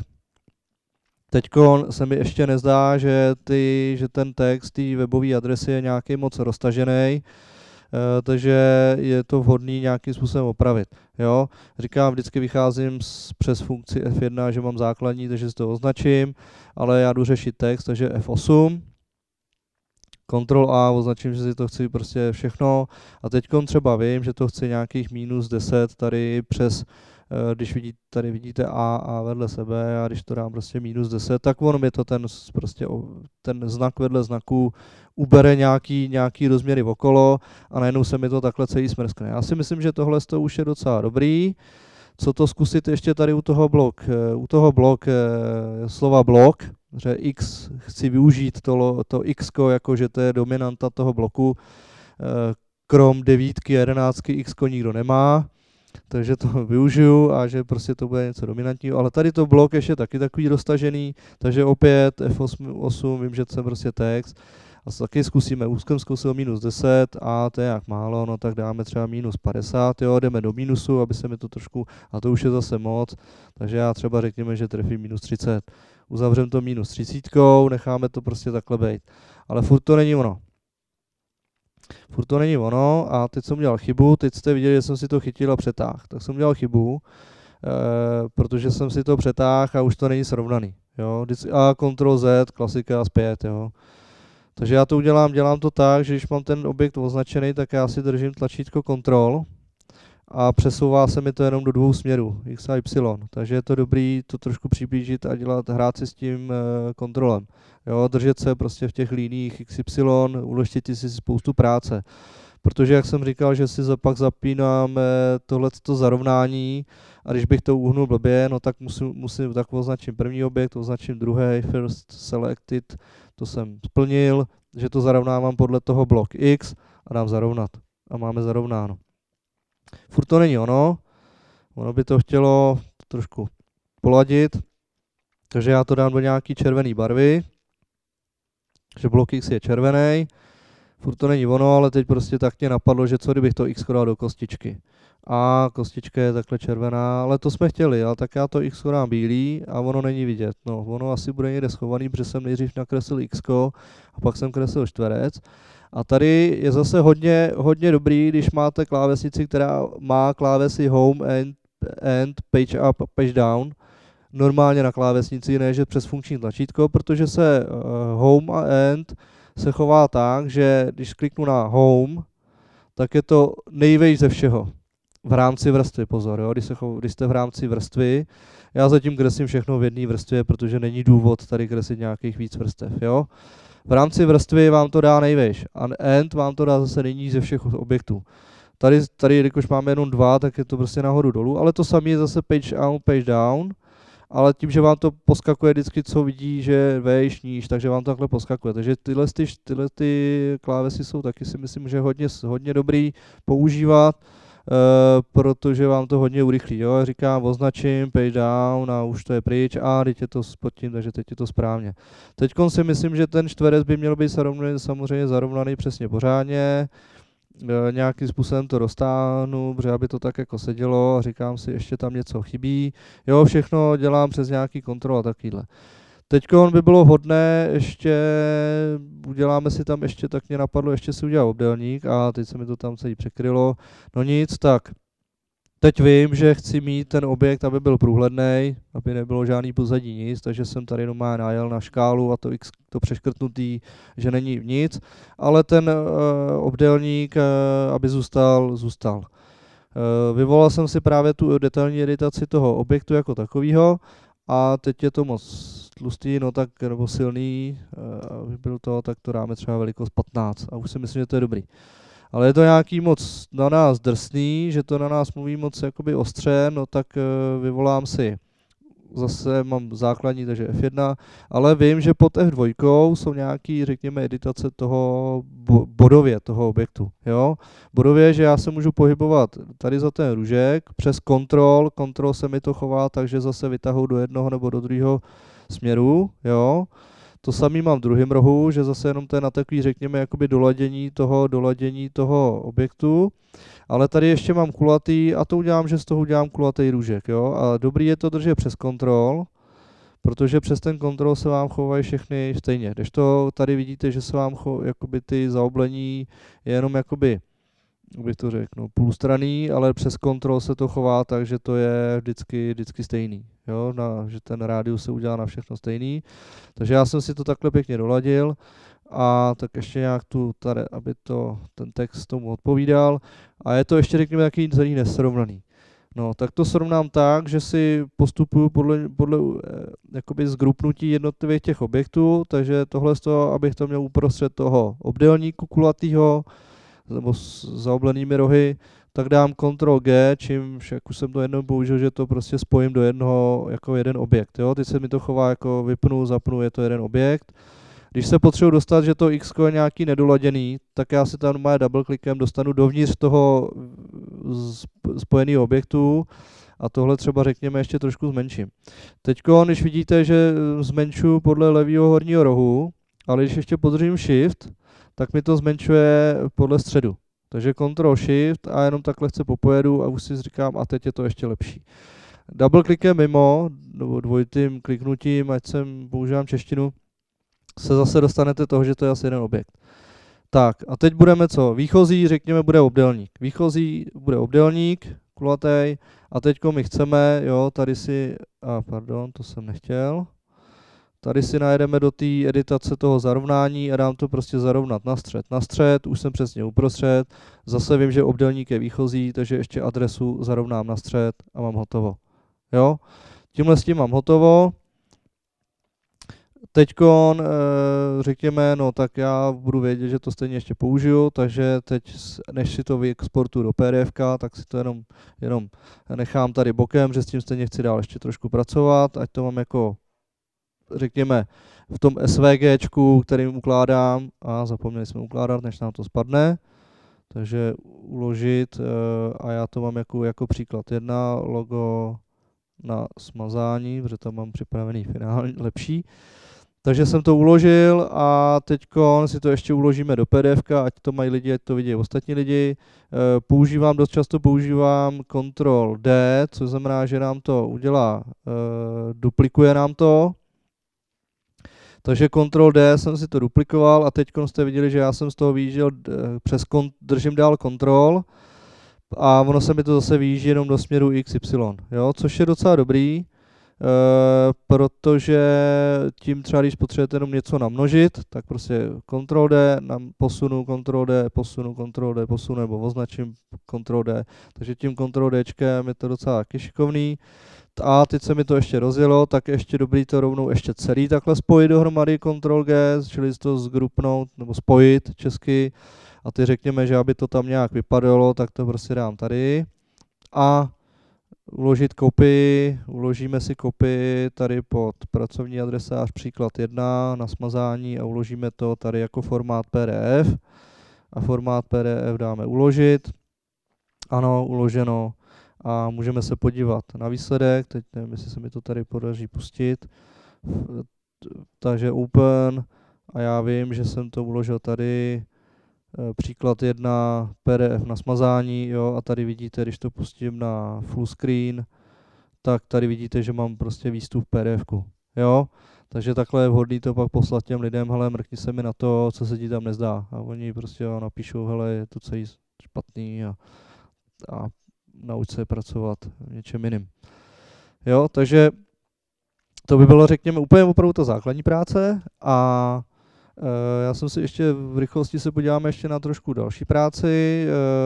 Teďko se mi ještě nezdá, že, ty, že ten text té webové adresy je nějaký moc roztažený, Uh, takže je to vhodný nějakým způsobem opravit. Jo? Říkám, vždycky vycházím z, přes funkci F jedna, že mám základní, takže si to označím, ale já jdu řešit text, takže F osm, Ctrl A, označím, že si to chci prostě všechno a teď třeba vím, že to chci nějakých minus deset tady přes, uh, když vidíte, tady vidíte A a vedle sebe a když to dám prostě minus deset, tak on mi to ten, prostě, ten znak vedle znaku ubere nějaký, nějaký rozměry okolo a najednou se mi to takhle celý smrskne. Já si myslím, že tohle to už je docela dobrý. Co to zkusit ještě tady u toho blok, u toho blok, slova blok, že X chci využít to, to X, jako že to je dominanta toho bloku, krom devítky, jedenáctky X nikdo nemá, takže to využiju a že prostě to bude něco dominantního, ale tady to blok ještě taky takový roztažený, takže opět F osm, vím, že to je prostě text, a taky zkusíme, už jsem zkusil minus deset a to je jak málo, no tak dáme třeba minus padesát, jo, jdeme do minusu, aby se mi to trošku, a to už je zase moc, takže já třeba řekněme, že trefím minus třicet. Uzavřem to minus třicítkou, necháme to prostě takhle být. Ale furt to není ono. Furt to není ono a teď jsem udělal chybu, teď jste viděli, že jsem si to chytil a přetáhl. Tak jsem udělal chybu, e, protože jsem si to přetáhl a už to není srovnaný. Jo. A Ctrl Z, klasika zpět, jo. Takže já to udělám, dělám to tak, že když mám ten objekt označený, tak já si držím tlačítko Ctrl a přesouvá se mi to jenom do dvou směrů, X a Y. Takže je to dobrý to trošku přiblížit a dělat, hrát si s tím e, kontrolem. Jo, držet se prostě v těch líních X Y, ulehčit si spoustu práce. Protože jak jsem říkal, že si pak zapínám tohleto zarovnání a když bych to uhnul blbě, no tak musím, musím tak označím první objekt, označím druhý, first selected, to jsem splnil, že to zarovnávám podle toho blok X a dám zarovnat. A máme zarovnáno. Furt to není ono, ono by to chtělo trošku poladit, takže já to dám do nějaký červený barvy, že blok X je červený. Furt to není ono, ale teď prostě tak mě napadlo, že co kdybych to X dal do kostičky. A kostička je takhle červená, ale to jsme chtěli, ale tak já to X dám bílý a ono není vidět. No, ono asi bude někde schovaný, protože jsem nejdřív nakreslil X a pak jsem kreslil čtverec. A tady je zase hodně, hodně dobrý, když máte klávesnici, která má klávesy Home and, and Page Up a Page Down, normálně na klávesnici, ne že přes funkční tlačítko, protože se uh, Home a End se chová tak, že když kliknu na Home, tak je to nejvejš ze všeho. V rámci vrstvy, pozor, jo? Když, se chov, když jste v rámci vrstvy, já zatím kreslím všechno v jedné vrstvě, protože není důvod tady kreslit nějakých víc vrstev, jo? V rámci vrstvy vám to dá nejvejš a End vám to dá zase nejníž ze všech objektů. Tady, tady, když máme jenom dva, tak je to prostě nahoru dolů, ale to samé je zase Page Up, Page Down, ale tím, že vám to poskakuje vždycky, co vidí, že vejš, níž, takže vám to takhle poskakuje. Takže tyhle, ty, tyhle ty klávesy jsou taky si myslím, že hodně, hodně dobrý používat, uh, protože vám to hodně urychlí. Jo? Já říkám, označím, page down a už to je pryč a teď je to pod tím, takže teď je to správně. Teď si myslím, že ten čtverec by měl být zarovnaný, samozřejmě zarovnaný přesně pořádně. Nějakým způsobem to roztáhnu, protože aby to tak jako sedělo a říkám si, ještě tam něco chybí. Jo, všechno dělám přes nějaký kontrol a takovýhle. Teď by bylo vhodné ještě, uděláme si tam ještě, tak mě napadlo, ještě si udělat obdélník a teď se mi to tam celý překrylo. No nic, tak teď vím, že chci mít ten objekt, aby byl průhledný, aby nebylo žádný pozadí nic, takže jsem tady jenom najel na škálu a to X, to přeškrtnutý, že není nic, ale ten uh, obdélník, uh, aby zůstal, zůstal. Uh, vyvolal jsem si právě tu detailní editaci toho objektu jako takového a teď je to moc tlustý, no tak, nebo silný, uh, aby byl to, tak to dáme třeba velikost patnáct a už si myslím, že to je dobrý. Ale je to nějaký moc na nás drsný, že to na nás mluví moc jakoby ostře, no tak uh, vyvolám si, zase mám základní, takže F jedna, ale vím, že pod F dva jsou nějaký, řekněme, editace toho bo bodově, toho objektu, jo. Bodově, že já se můžu pohybovat tady za ten růžek, přes kontrol, kontrol se mi to chová, takže zase vytahu do jednoho nebo do druhého směru, jo. To samý mám v druhém rohu, že zase jenom to je na takový, řekněme, jakoby doladění toho, doladění toho objektu. Ale tady ještě mám kulatý a to udělám, že z toho udělám kulatý růžek. Jo? A dobrý je to držet přes kontrol, protože přes ten kontrol se vám chovají všechny stejně. Když to tady vidíte, že se vám cho, jakoby ty zaoblení je jenom jakoby, jak bych to řekl, no, půlstranný, ale přes kontrol se to chová tak, že to je vždycky, vždycky stejný. Jo? Na, že ten rádius se udělá na všechno stejný. Takže já jsem si to takhle pěkně doladil a tak ještě nějak tu, tady, aby to, ten text tomu odpovídal. A je to ještě, řekněme, takový celý nesrovnaný. No, tak to srovnám tak, že si postupuju podle, podle eh, jakoby zgrupnutí jednotlivých těch objektů, takže tohle z toho, abych to měl uprostřed toho obdélníku kulatýho, nebo s zaoblenými rohy, tak dám kontrol G, čímž, jak už jsem to jednou použil, že to prostě spojím do jednoho, jako jeden objekt. Jo? Teď se mi to chová jako vypnu, zapnu, je to jeden objekt. Když se potřebuji dostat, že to X je nějaký nedoladěný, tak já si tam má double klikem dostanu dovnitř toho spojeného objektu a tohle třeba řekněme ještě trošku zmenším. Teď, když vidíte, že zmenšuju podle levého horního rohu, ale když ještě podržím Shift, tak mi to zmenšuje podle středu. Takže Ctrl Shift a jenom takhle chce popojedu a už si říkám, a teď je to ještě lepší. Double klikem mimo, nebo dvojitým kliknutím, ať jsem používám češtinu, se zase dostanete toho, že to je asi jeden objekt. Tak a teď budeme co? Výchozí, řekněme, bude obdélník. Výchozí bude obdélník, kulatý, a teď my chceme, jo, tady si, a pardon, to jsem nechtěl, Tady si najedeme do té editace toho zarovnání a dám to prostě zarovnat na střed. Na střed, už jsem přesně uprostřed, zase vím, že obdélník je výchozí, takže ještě adresu zarovnám na střed a mám hotovo. Jo? Tímhle s tím mám hotovo. Teďkon řekněme, no tak já budu vědět, že to stejně ještě použiju, takže teď, než si to vyexportuju do P D F ka, tak si to jenom, jenom nechám tady bokem, že s tím stejně chci dál ještě trošku pracovat, ať to mám jako, řekněme, v tom SVGčku, kterým ukládám, a zapomněli jsme ukládat, než nám to spadne, takže uložit a já to mám jako, jako příklad jedna, logo na smazání, protože tam mám připravený finální, lepší. Takže jsem to uložil a teď si to ještě uložíme do P D F ka, ať to mají lidi, ať to vidí ostatní lidi. Používám, dost často používám Ctrl D, což znamená, že nám to udělá, duplikuje nám to. Takže Ctrl D jsem si to duplikoval a teď jste viděli, že já jsem z toho vyjížděl přes, držím dál Ctrl a ono se mi to zase vyjíždí jenom do směru X Y, jo, což je docela dobrý. Uh, protože tím třeba, když potřebujete jenom něco namnožit, tak prostě Ctrl D, nám posunu, Ctrl D, posunu, Ctrl D, posunu, nebo označím Ctrl D. Takže tím Ctrl Dčkem je to docela taky šikovný. A teď se mi to ještě rozjelo, tak ještě dobrý to rovnou ještě celý takhle spojit dohromady Ctrl G, čili to zgrupnout nebo spojit česky. A teď řekněme, že aby to tam nějak vypadalo, tak to prostě dám tady. A uložit copy, uložíme si copy tady pod pracovní adresář příklad jedna na smazání a uložíme to tady jako formát P D F. A formát P D F dáme uložit. Ano, uloženo. A můžeme se podívat na výsledek. Teď nevím, jestli se mi to tady podaří pustit. Takže open. A já vím, že jsem to uložil tady. Příklad jedna, P D F na smazání, jo, a tady vidíte, když to pustím na full screen, tak tady vidíte, že mám prostě výstup P D F ku, jo. Takže takhle je vhodný to pak poslat těm lidem, hele, mrkni se mi na to, co se ti tam nezdá. A oni prostě jo, napíšou, hele, je to celý špatný a, a nauč se pracovat něčem jiným. Jo, takže to by bylo, řekněme, úplně opravdu ta základní práce a já jsem si ještě v rychlosti se podíváme ještě na trošku další práci.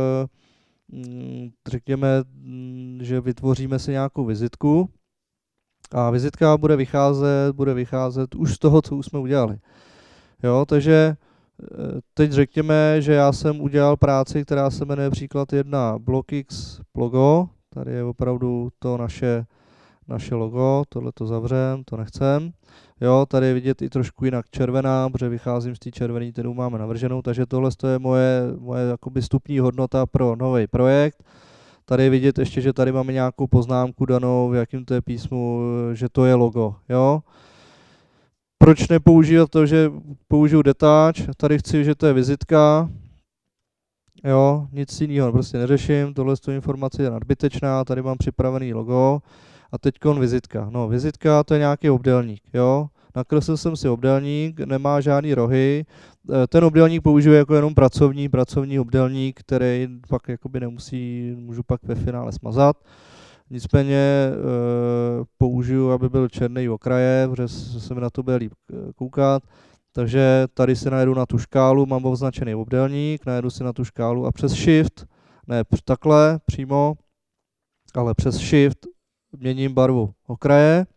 Řekněme, že vytvoříme si nějakou vizitku a vizitka bude vycházet, bude vycházet už z toho, co už jsme udělali. Jo, takže teď řekněme, že já jsem udělal práci, která se jmenuje příklad jedna BlockX logo. Tady je opravdu to naše, naše logo, tohle to zavřem, to nechcem. Jo, tady je vidět i trošku jinak červená, protože vycházím z té červené, kterou máme navrženou, takže tohle je moje, moje jakoby stupní hodnota pro nový projekt. Tady je vidět ještě, že tady máme nějakou poznámku danou, v jakém to je písmu, že to je logo. Jo. Proč nepoužívat to, že použiju detach, tady chci, že to je vizitka, jo, nic jiného prostě neřeším, tohle informace je nadbytečná, tady mám připravený logo. A teďkon vizitka. No, vizitka to je nějaký obdélník, jo. Nakreslil jsem si obdélník, nemá žádný rohy. Ten obdélník použiju jako jenom pracovní, pracovní obdélník, který pak jakoby nemusí, můžu pak ve finále smazat. Nicméně e, použiju, aby byl černý okraje, protože se mi na to bude líp koukat. Takže tady si najedu na tu škálu, mám označený obdélník, najedu si na tu škálu a přes Shift, ne takhle přímo, ale přes Shift měním barvu okraje.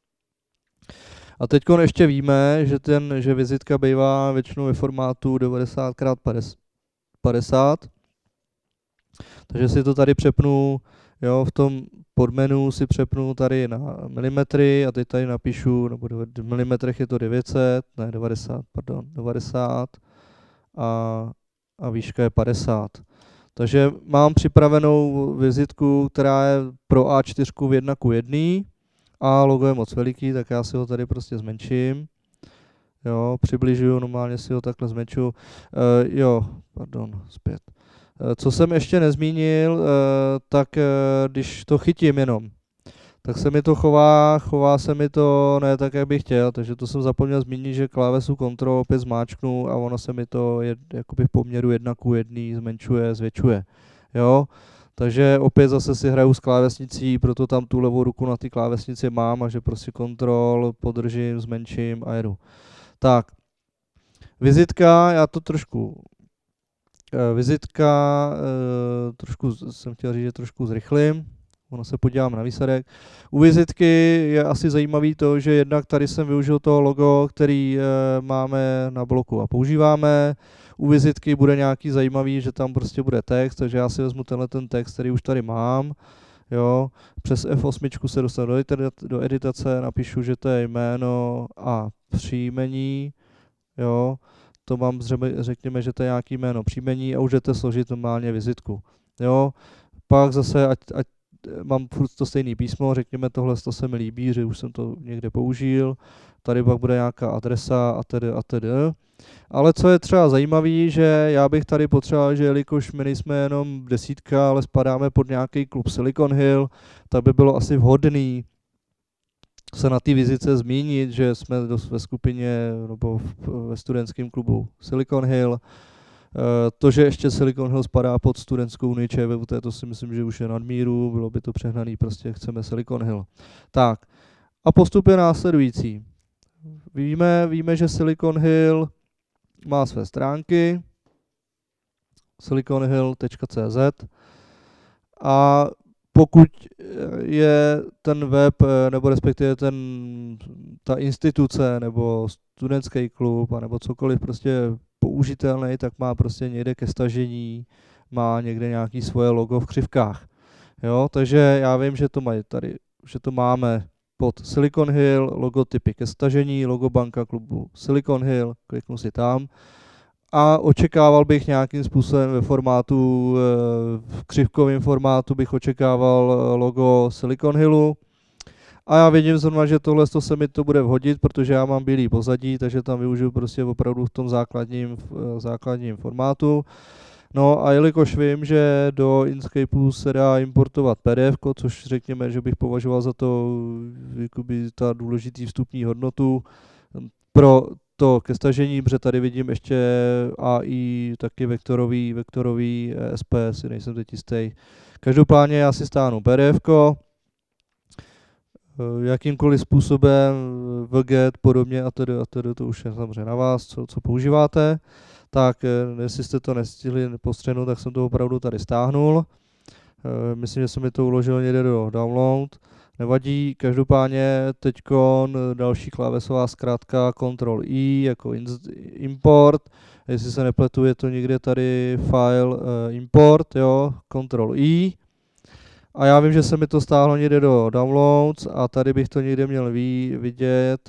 A teď ještě víme, že, ten, že vizitka bývá většinou ve formátu devadesát krát padesát. Takže si to tady přepnu, jo, v tom podmenu si přepnu tady na milimetry a teď tady napíšu, nebo v milimetrech je to devět set, ne devadesát, pardon, devadesát a, a výška je padesát. Takže mám připravenou vizitku, která je pro A čtyři v jedna ku jedné a logo je moc veliký, tak já si ho tady prostě zmenším. Jo, přibližuju, normálně si ho takhle zmenšuju. Uh, jo, pardon, zpět. Uh, co jsem ještě nezmínil, uh, tak uh, když to chytím jenom, tak se mi to chová, chová se mi to ne tak, jak bych chtěl, takže to jsem zapomněl zmínit, že klávesu Ctrl opět zmáčknu a ono se mi to je, jakoby v poměru jedna ku jedné zmenšuje, zvětšuje. Jo? Takže opět zase si hraju s klávesnicí, proto tam tu levou ruku na té klávesnici mám a že prostě kontrol, podržím, zmenším a jedu. Tak, vizitka, já to trošku, vizitka, trošku jsem chtěl říct, že trošku zrychlím, ono se podívám na výsledek. U vizitky je asi zajímavý to, že jednak tady jsem využil to logo, který máme na bloku a používáme. U vizitky bude nějaký zajímavý, že tam prostě bude text, takže já si vezmu tenhle ten text, který už tady mám. Jo. Přes F osm se dostanu do editace, napíšu, že to je jméno a příjmení. Jo. To mám, řekněme, že to je nějaký jméno příjmení a můžete složit normálně vizitku. Jo. Pak zase, ať, ať mám furt to stejné písmo, řekněme tohle to se mi líbí, že už jsem to někde použil. Tady pak bude nějaká adresa a tedy a tedy. Ale co je třeba zajímavé, že já bych tady potřeboval, že jelikož my nejsme jenom desítka, ale spadáme pod nějaký klub Silicon Hill, tak by bylo asi vhodný se na té vizice zmínit, že jsme ve skupině nebo ve studentském klubu Silicon Hill. To, že ještě Silicon Hill spadá pod studentskou unii ČVUT, to si myslím, že už je nadmíru, bylo by to přehnaný, prostě chceme Silicon Hill. Tak, a postup je následující. Víme, víme, že Silicon Hill má své stránky silicon hill tečka cé zet a pokud je ten web, nebo respektive ten, ta instituce, nebo studentský klub, nebo cokoliv prostě použitelný, tak má prostě někde ke stažení, má někde nějaký svoje logo v křivkách. Jo, takže já vím, že to mají tady, že to máme pod Silicon Hill, logotypy ke stažení, logo banka klubu Silicon Hill, kliknu si tam a očekával bych nějakým způsobem ve formátu, v křivkovém formátu bych očekával logo Silicon Hillu a já vidím zrovna, že tohle se mi to bude vhodit, protože já mám bílý pozadí, takže tam využiju prostě opravdu v tom základním, základním formátu. No a jelikož vím, že do Inkscapeu se dá importovat P D F, což řekněme, že bych považoval za to jakoby ta důležitý vstupní hodnotu pro to ke stažení, protože tady vidím ještě A I, taky vektorový, vektorový S P, si nejsem teď jistý. Každopádně já si stáhnu P D F ko, jakýmkoliv způsobem, V G E T, podobně a tedy, a tedy, to už je samozřejmě na vás, co, co používáte. Tak jestli jste to nestihli postřehnout, tak jsem to opravdu tady stáhnul. Myslím, že jsem mi to uložil někde do download. Nevadí, každopádně teďkon další klávesová zkrátka Ctrl I jako import. Jestli se nepletu, je to někde tady file import, jo, Ctrl I. A já vím, že se mi to stáhlo někde do downloads a tady bych to někde měl vidět.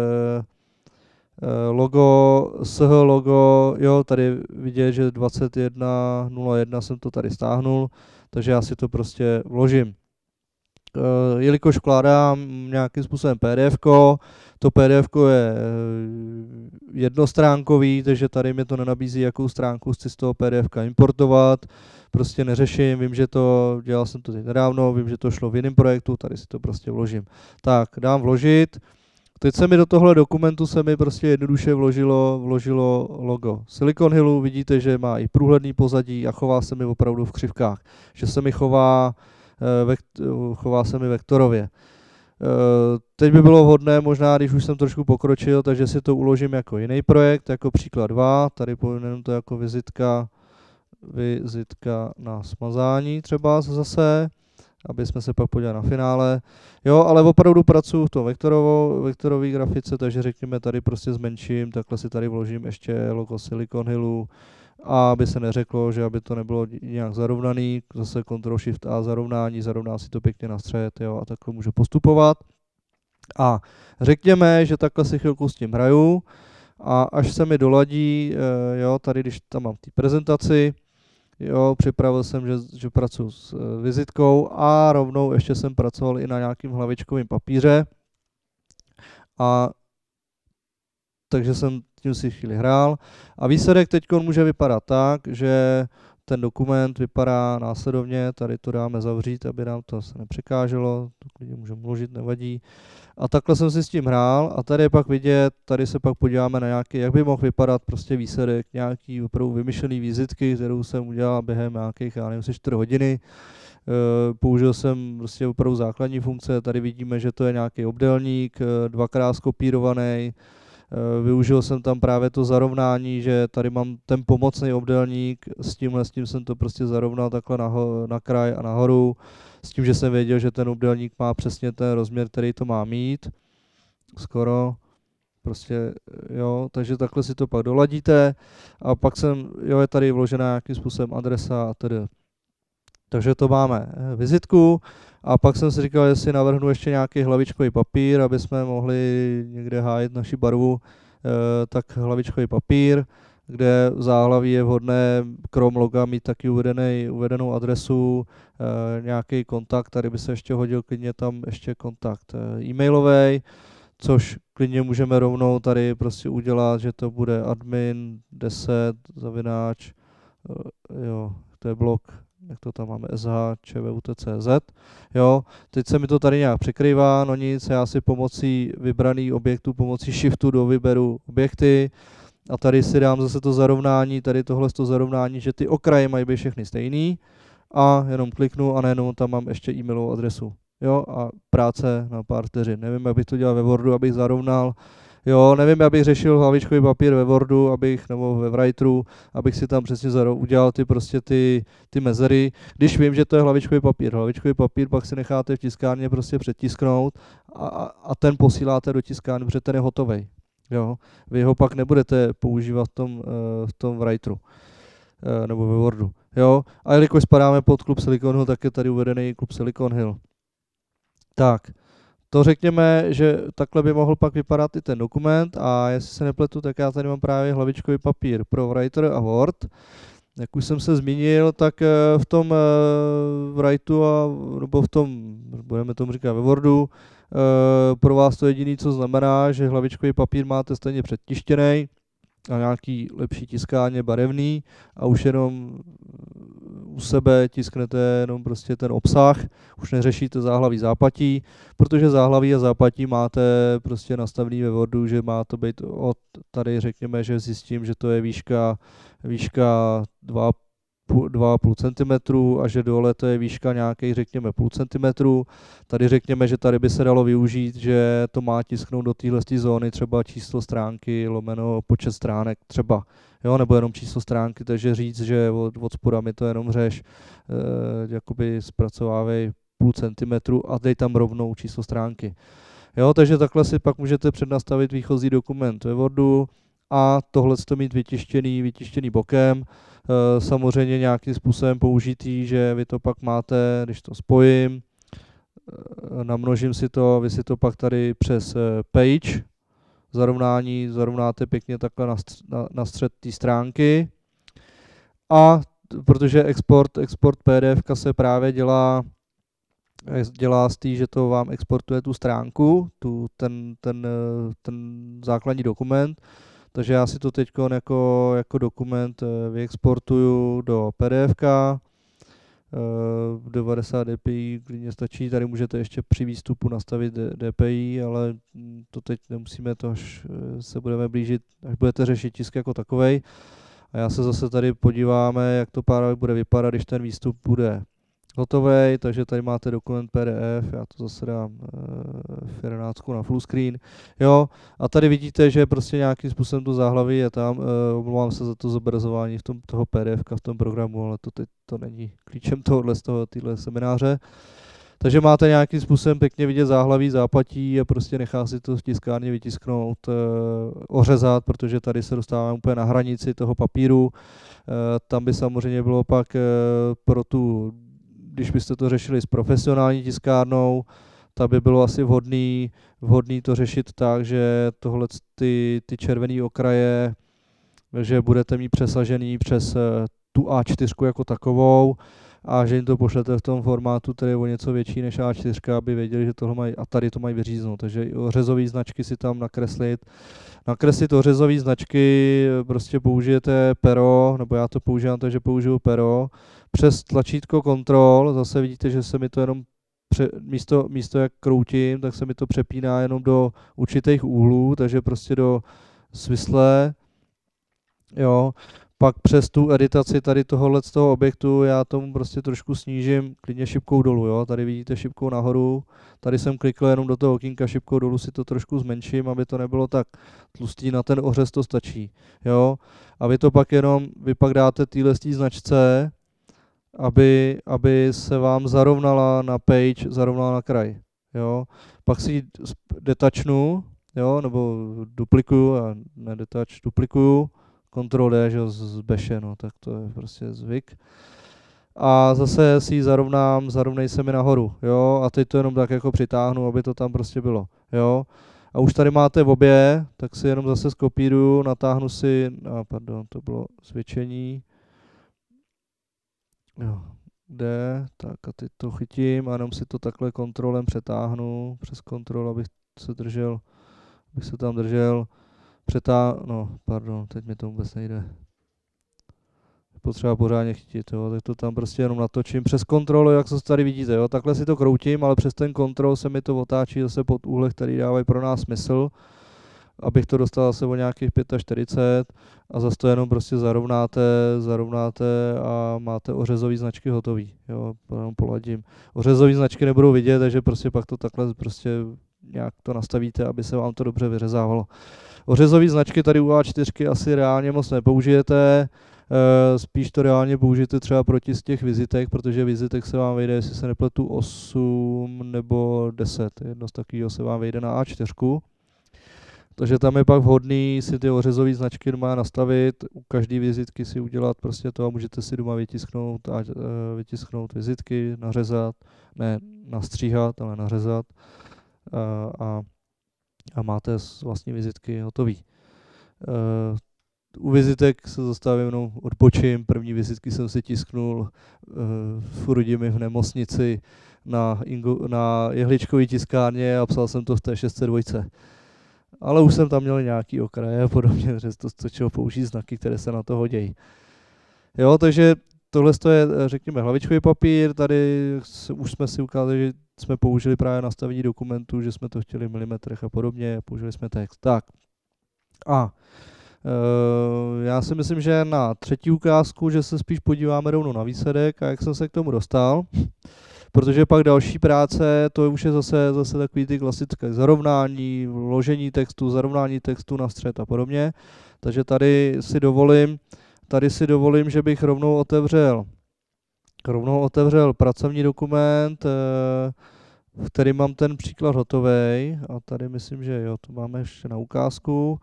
Logo, S H logo, jo, tady vidět, že dvacet jedna nula jedna jsem to tady stáhnul, takže já si to prostě vložím. Uh, jelikož vkládám nějakým způsobem P D F ko, to P D F ko je jednostránkový, takže tady mi to nenabízí, jakou stránku chci z toho P D F ka importovat, prostě neřeším, vím, že to, dělal jsem to teď nedávno, vím, že to šlo v jiném projektu, tady si to prostě vložím. Tak, dám vložit. Teď se mi do tohle dokumentu se mi prostě jednoduše vložilo, vložilo logo Silicon Hillu. Vidíte, že má i průhledný pozadí a chová se mi opravdu v křivkách. Že se mi chová, chová se mi vektorově. Teď by bylo vhodné, možná když už jsem trošku pokročil, takže si to uložím jako jiný projekt, jako příklad dva. Tady pojmenuji to jako vizitka, vizitka na smazání třeba zase, aby jsme se pak podívali na finále. Jo, ale opravdu pracuji v tom vektorové grafice, takže řekněme tady prostě zmenším, takhle si tady vložím ještě logo Silicon Hillu, a aby se neřeklo, že aby to nebylo nějak zarovnaný, zase Ctrl Shift A zarovnání, zarovná si to pěkně na střed, jo, a takhle můžu postupovat. A řekněme, že takhle si chvilku s tím hraju a až se mi doladí, jo, tady když tam mám ty prezentaci, jo, připravil jsem, že, že pracuji s vizitkou a rovnou ještě jsem pracoval i na nějakým hlavičkovým papíře. A takže jsem tím si chvíli hrál. A výsledek teď může vypadat tak, že ten dokument vypadá následovně, tady to dáme zavřít, aby nám to se nepřekáželo, to klidně můžeme uložit, nevadí. A takhle jsem si s tím hrál a tady je pak vidět, tady se pak podíváme na nějaký, jak by mohl vypadat prostě výsledek, nějaký opravdu vymyšlený vizitky, kterou jsem udělal během nějakých, já nevím, čtyři hodiny. Použil jsem prostě opravdu základní funkce, tady vidíme, že to je nějaký obdélník, dvakrát skopírovaný. Využil jsem tam právě to zarovnání, že tady mám ten pomocný obdélník, s tímhle s tím jsem to prostě zarovnal takhle na, na kraj a nahoru, s tím, že jsem věděl, že ten obdélník má přesně ten rozměr, který to má mít, skoro, prostě jo, takže takhle si to pak doladíte a pak jsem, jo, je tady vložená nějakým způsobem adresa a tedy. Takže to máme vizitku a pak jsem si říkal, jestli navrhnu ještě nějaký hlavičkový papír, aby jsme mohli někde hájit naši barvu, tak hlavičkový papír, kde v záhlaví je vhodné krom loga mít taky uvedený, uvedenou adresu, nějaký kontakt, tady by se ještě hodil klidně tam ještě kontakt e-mailový, což klidně můžeme rovnou tady prostě udělat, že to bude admin deset zavináč, jo, to je blok, jak to tam máme, sh čvut tečka cz, jo, teď se mi to tady nějak překrývá, no nic, já si pomocí vybraných objektů, pomocí shiftu do vyberu objekty a tady si dám zase to zarovnání, tady tohle to zarovnání, že ty okraje mají být všechny stejný a jenom kliknu a nejenom tam mám ještě e-mailovou adresu, jo, a práce na pár vteřin, nevím, jak bych to dělal ve Wordu, abych zarovnal. Jo, nevím, abych řešil hlavičkový papír ve Wordu, abych, nebo ve Writeru, abych si tam přesně udělal ty prostě ty, ty mezery. Když vím, že to je hlavičkový papír, hlavičkový papír pak si necháte v tiskárně prostě přetisknout a, a ten posíláte do tiskárny, protože ten je hotovej. Jo, vy ho pak nebudete používat v tom, v tom Writeru nebo ve Wordu. Jo, a jelikož spadáme pod klub Silicon Hill, tak je tady uvedený klub Silicon Hill. Tak. To řekněme, že takhle by mohl pak vypadat i ten dokument a jestli se nepletu, tak já tady mám právě hlavičkový papír pro Writer a Word. Jak už jsem se zmínil, tak v tom Writu a, nebo v tom, budeme tomu říkat ve Wordu, pro vás to jediné, co znamená, že hlavičkový papír máte stejně předtištěný a nějaký lepší tiskárně barevný a už jenom u sebe tisknete jenom prostě ten obsah, už neřešíte záhlaví zápatí, protože záhlaví a zápatí máte prostě nastavený ve Wordu, že má to být od tady řekněme, že zjistím, že to je výška, výška dva a půl centimetru a že dole to je výška nějakých řekněme půl centimetru. Tady řekněme, že tady by se dalo využít, že to má tisknout do téhle zóny třeba číslo stránky, lomeno počet stránek třeba, jo, nebo jenom číslo stránky, takže říct, že od, od spoda mi to jenom řeš, eh, jakoby zpracovávej půl centimetru a dej tam rovnou číslo stránky. Jo, takže takhle si pak můžete přednastavit výchozí dokument ve Wordu a tohle to mít vytištěný, vytištěný bokem. Samozřejmě nějakým způsobem použitý, že vy to pak máte, když to spojím, namnožím si to, vy si to pak tady přes page, zarovnání, zarovnáte pěkně takhle na, na, na střed té stránky a protože export, export P D F se právě dělá, dělá z tý, že to vám exportuje tu stránku, tu, ten, ten, ten základní dokument, takže já si to teď jako, jako dokument vyexportuju do PDFka, devadesát dpi klidně stačí, tady můžete ještě při výstupu nastavit D P I, ale to teď nemusíme, to až se budeme blížit, až budete řešit tisk jako takovej. A já se zase tady podíváme, jak to pár bude vypadat, když ten výstup bude hotový, takže tady máte dokument P D F, já to zase dám F jedenáct na full screen, jo, a tady vidíte, že prostě nějakým způsobem to záhlaví je tam, e, omlouvám se za to zobrazování v tom, toho P D F v tom programu, ale to teď to není klíčem tohohle z toho, téhle semináře. Takže máte nějakým způsobem pěkně vidět záhlaví, zápatí a prostě nechá si to v tiskárně vytisknout, e, ořezat, protože tady se dostáváme úplně na hranici toho papíru, e, tam by samozřejmě bylo pak e, pro tu, když byste to řešili s profesionální tiskárnou, tak by bylo asi vhodný, vhodný to řešit tak, že tohle ty, ty červené okraje, že budete mít přesažený přes tu A čtyři jako takovou a že jim to pošlete v tom formátu, který je o něco větší než á čtyři, aby věděli, že tohle mají, a tady to mají vyříznout. Takže i ořezové značky si tam nakreslit. Nakreslit ořezové značky, prostě použijete pero, nebo já to používám, takže použiju pero, přes tlačítko kontrol, zase vidíte, že se mi to jenom pře, místo, místo jak kroutím, tak se mi to přepíná jenom do určitých úhlů, takže prostě do svislé, jo. Pak přes tu editaci tady tohohle z toho objektu já tomu prostě trošku snížím klidně šipkou dolů, jo. Tady vidíte šipkou nahoru, tady jsem klikl jenom do toho okýnka, šipkou dolů si to trošku zmenším, aby to nebylo tak tlustý, na ten ořez to stačí, jo. A vy to pak jenom, vy pak dáte téhle značce, aby, aby se vám zarovnala na page, zarovnala na kraj, jo. Pak si ji detačnu, jo, nebo duplikuju, a ne detach, duplikuju, Ctrl D, že z beše, no, tak to je prostě zvyk. A zase si ji zarovnám, zarovnej se mi nahoru, jo, a teď to jenom tak jako přitáhnu, aby to tam prostě bylo, jo. A už tady máte v obě, tak si jenom zase skopíruju, natáhnu si, a pardon, to bylo zvětšení, jo, D, tak a teď to chytím a jenom si to takhle kontrolem přetáhnu, přes kontrol, abych se držel, abych se tam držel. Přetá... no, pardon, teď mi to vůbec nejde. Potřeba pořádně chytit, jo, tak to tam prostě jenom natočím přes kontrolu, jak se tady vidíte, jo, takhle si to kroutím, ale přes ten kontrol se mi to otáčí zase pod úhlech, který dávají pro nás smysl, abych to dostal zase o nějakých čtyřicet pět a zase to jenom prostě zarovnáte, zarovnáte a máte ořezové značky hotový, jo, jenom poladím. Ořezové značky nebudou vidět, takže prostě pak to takhle prostě nějak to nastavíte, aby se vám to dobře vyřezávalo. Ořezové značky tady u á čtyři asi reálně moc nepoužijete, spíš to reálně použijete třeba pro tisk těch vizitek, protože vizitek se vám vejde, jestli se nepletu, osm nebo deset, jedno z takového se vám vejde na á čtyři. Takže tam je pak vhodný si ty ořezové značky doma nastavit, u každé vizitky si udělat prostě to a můžete si doma vytisknout, a, vytisknout vizitky, nařezat, ne nastříhat, ale nařezat a, a a máte vlastní vizitky hotový. Uh, u vizitek se zastavím, jenom odpočím, první vizitky jsem si tisknul uh, v Rudimi v nemocnici na, Ingo, na jehličkové tiskárně a psal jsem to v té šest set dva. Ale už jsem tam měl nějaký okraje a podobně, že to stačilo použít znaky, které se na to hodějí. Jo, takže tohle je, řekněme, hlavičkový papír, tady už jsme si ukázali, že jsme použili právě nastavení dokumentu, že jsme to chtěli v milimetrech a podobně, použili jsme text. Tak. A e, já si myslím, že na třetí ukázku, že se spíš podíváme rovnou na výsledek a jak jsem se k tomu dostal, protože pak další práce, to už je zase, zase takový ty klasické zarovnání, vložení textu, zarovnání textu na střed a podobně. Takže tady si dovolím, tady si dovolím, že bych rovnou otevřel rovnou otevřel pracovní dokument, v který mám ten příklad hotový. A tady myslím, že jo, to máme ještě na ukázku,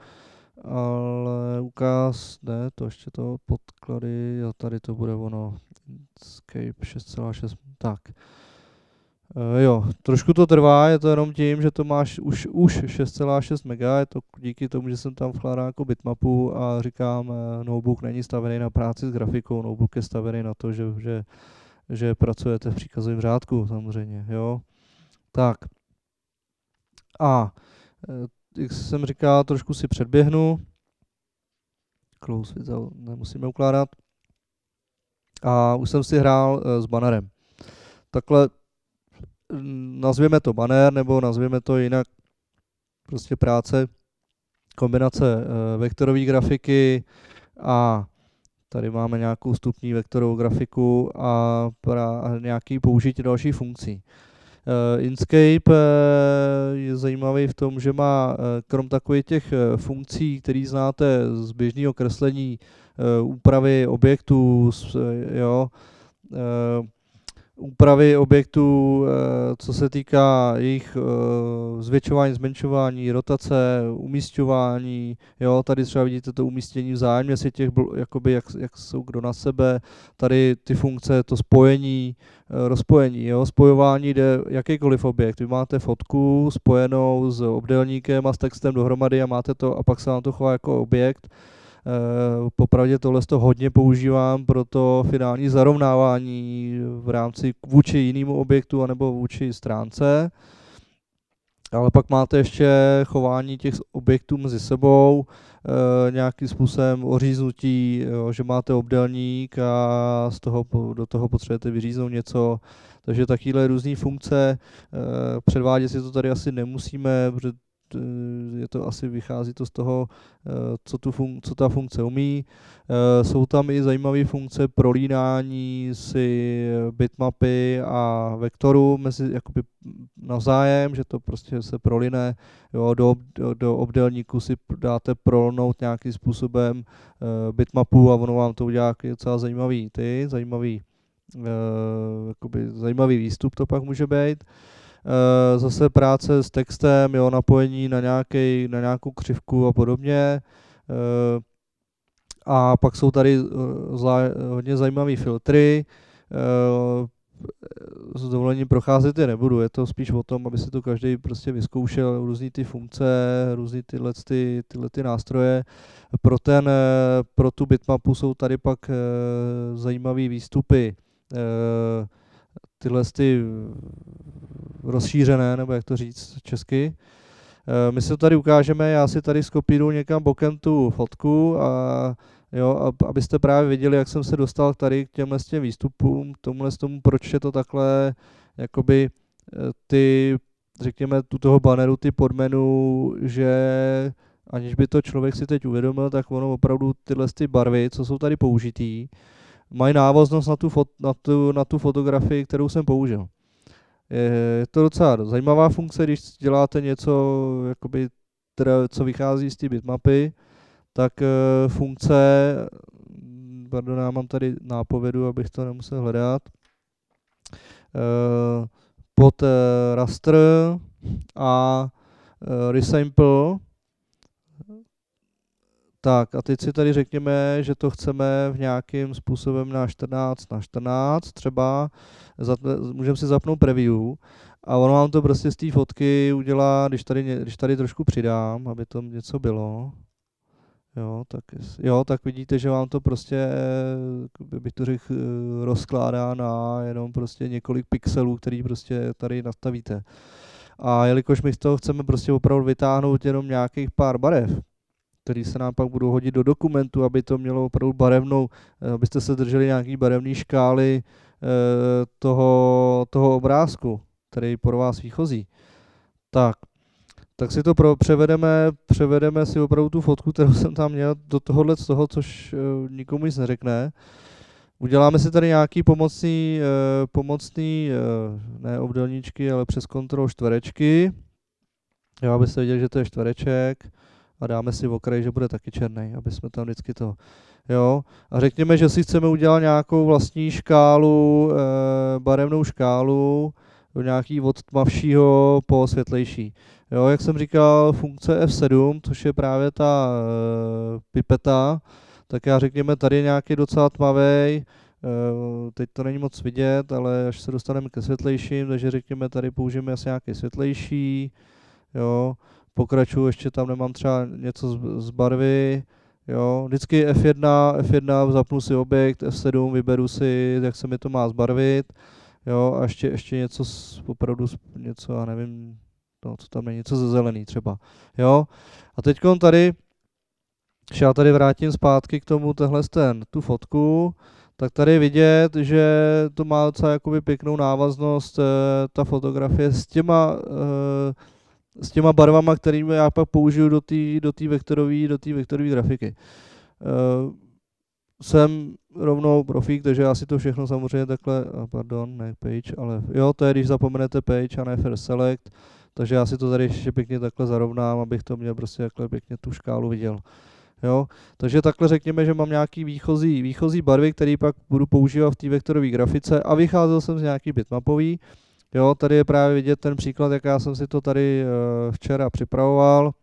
ale ukáz, ne, to ještě to podklady, jo, tady to bude ono, Escape šest celá šest, tak. E, jo, trošku to trvá, je to jenom tím, že to máš už, už šest celá šest mega, je to díky tomu, že jsem tam vkládal jako bitmapu a říkám, notebook není stavený na práci s grafikou, notebook je stavený na to, že, že, že pracujete v příkazovém řádku samozřejmě, jo. Tak. A, jak jsem říkal, trošku si předběhnu, close without, nemusíme ukládat. A už jsem si hrál s bannerem. Takhle nazvěme to banner, nebo nazvěme to jinak prostě práce, kombinace vektorové grafiky a tady máme nějakou vstupní vektorovou grafiku a, a nějaký použití dalších funkcí. Uh, Inkscape uh, je zajímavý v tom, že má uh, krom takových těch uh, funkcí, které znáte z běžného kreslení, uh, úpravy objektů, uh, jo, uh, úpravy objektů, uh, co se týká jejich uh, zvětšování, zmenšování, rotace, umísťování, jo, tady třeba vidíte to umístění vzájemně si těch, jakoby jak, jak jsou kdo na sebe, tady ty funkce, to spojení, rozpojení, jo, spojování jde jakýkoliv objekt. Vy máte fotku spojenou s obdélníkem a s textem dohromady a máte to a pak se vám to chová jako objekt Popravdě tohle to hodně používám pro to finální zarovnávání v rámci vůči jinému objektu anebo vůči stránce. Ale pak máte ještě chování těch objektů mezi sebou, e, nějakým způsobem oříznutí, jo, že máte obdélník a z toho, do toho potřebujete vyříznout něco. Takže takovéhle různé funkce, e, předvádět si to tady asi nemusíme, protože je to asi vychází to z toho, co, tu fun- co ta funkce umí. Jsou tam i zajímavé funkce prolínání si bitmapy a vektoru mezi jakoby navzájem, že to prostě se proline, jo, do, do, do obdélníku si dáte prolnout nějakým způsobem bitmapu a ono vám to udělá docela zajímavý ty, zajímavý, jakoby zajímavý výstup to pak může být. Uh, zase práce s textem, jo, napojení na, nějaký, na nějakou křivku a podobně. Uh, a pak jsou tady uh, zlá, hodně zajímavé filtry. Uh, s dovolením procházet je nebudu, je to spíš o tom, aby si to každý prostě vyzkoušel, různý ty funkce, různý tyhle, ty, tyhle ty nástroje. Pro, ten, pro tu bitmapu jsou tady pak uh, zajímavé výstupy. Uh, tyhle ty rozšířené, nebo jak to říct česky. My si to tady ukážeme, já si tady skopíruji někam bokem tu fotku, a, jo, abyste právě viděli, jak jsem se dostal tady k těmhle s těm výstupům, tomuhle s tomu, proč je to takhle, jakoby ty, řekněme, tu toho banneru, ty podmenu, že aniž by to člověk si teď uvědomil, tak ono opravdu tyhle ty barvy, co jsou tady použitý, mají návaznost na tu, fot, na, tu, na tu fotografii, kterou jsem použil. Je to docela zajímavá funkce, když děláte něco, jakoby, teda, co vychází z té bitmapy, tak uh, funkce, pardon, já mám tady nápovědu, abych to nemusel hledat, uh, pod uh, raster a uh, resample. Tak a teď si tady řekněme, že to chceme v nějakým způsobem na čtrnáct na čtrnáct třeba, můžeme si zapnout preview a ono vám to prostě z té fotky udělá, když tady, když tady trošku přidám, aby to něco bylo, jo, tak, jo, tak vidíte, že vám to prostě, bych to řekl, rozkládá na jenom prostě několik pixelů, který prostě tady nastavíte. A jelikož my z toho chceme prostě opravdu vytáhnout jenom nějakých pár barev, který se nám pak budou hodit do dokumentu, aby to mělo opravdu barevnou, abyste se drželi nějaký barevný škály e, toho, toho obrázku, který pro vás výchozí. Tak, tak si to pro, převedeme, převedeme si opravdu tu fotku, kterou jsem tam měl, do tohohle z toho, což e, nikomu nic neřekne. Uděláme si tady nějaký pomocný, e, pomocný e, ne obdélníčky, ale přes kontrol čtverečky. Jo, abyste viděli, že to je čtvereček. A dáme si okraj, že bude taky černý, aby jsme tam vždycky to, jo. A řekněme, že si chceme udělat nějakou vlastní škálu, e, barevnou škálu, do nějaký od tmavšího po světlejší. Jo, jak jsem říkal, funkce F sedm, což je právě ta e, pipeta, tak já řekněme, tady je nějaký docela tmavý, e, teď to není moc vidět, ale až se dostaneme ke světlejším, takže řekněme, tady použijeme asi nějaký světlejší, jo. Pokračuju, ještě tam nemám třeba něco z, z barvy, jo, vždycky F jedna, F jedna, zapnu si objekt, F sedm, vyberu si, jak se mi to má zbarvit, jo, a ještě, ještě něco, z, opravdu něco, já nevím, no, co tam je, něco ze zelený třeba, jo, a teď tady, když já tady vrátím zpátky k tomu tehle ten, tu fotku, tak tady je vidět, že to má docela jakoby pěknou návaznost, e, ta fotografie s těma, e, s těma barvama, kterými já pak použiju do té do té vektorové do té vektorové grafiky. Uh, jsem rovnou profík, takže já si to všechno samozřejmě takhle, pardon, ne page, ale jo, to je, když zapomenete page a ne first select, takže já si to tady ještě pěkně takhle zarovnám, abych to měl prostě takhle pěkně tu škálu viděl. Jo, takže takhle řekněme, že mám nějaký výchozí, výchozí barvy, které pak budu používat v té vektorové grafice a vycházel jsem z nějaký bitmapový. Jo, tady je právě vidět ten příklad, jak já jsem si to tady uh, včera připravoval,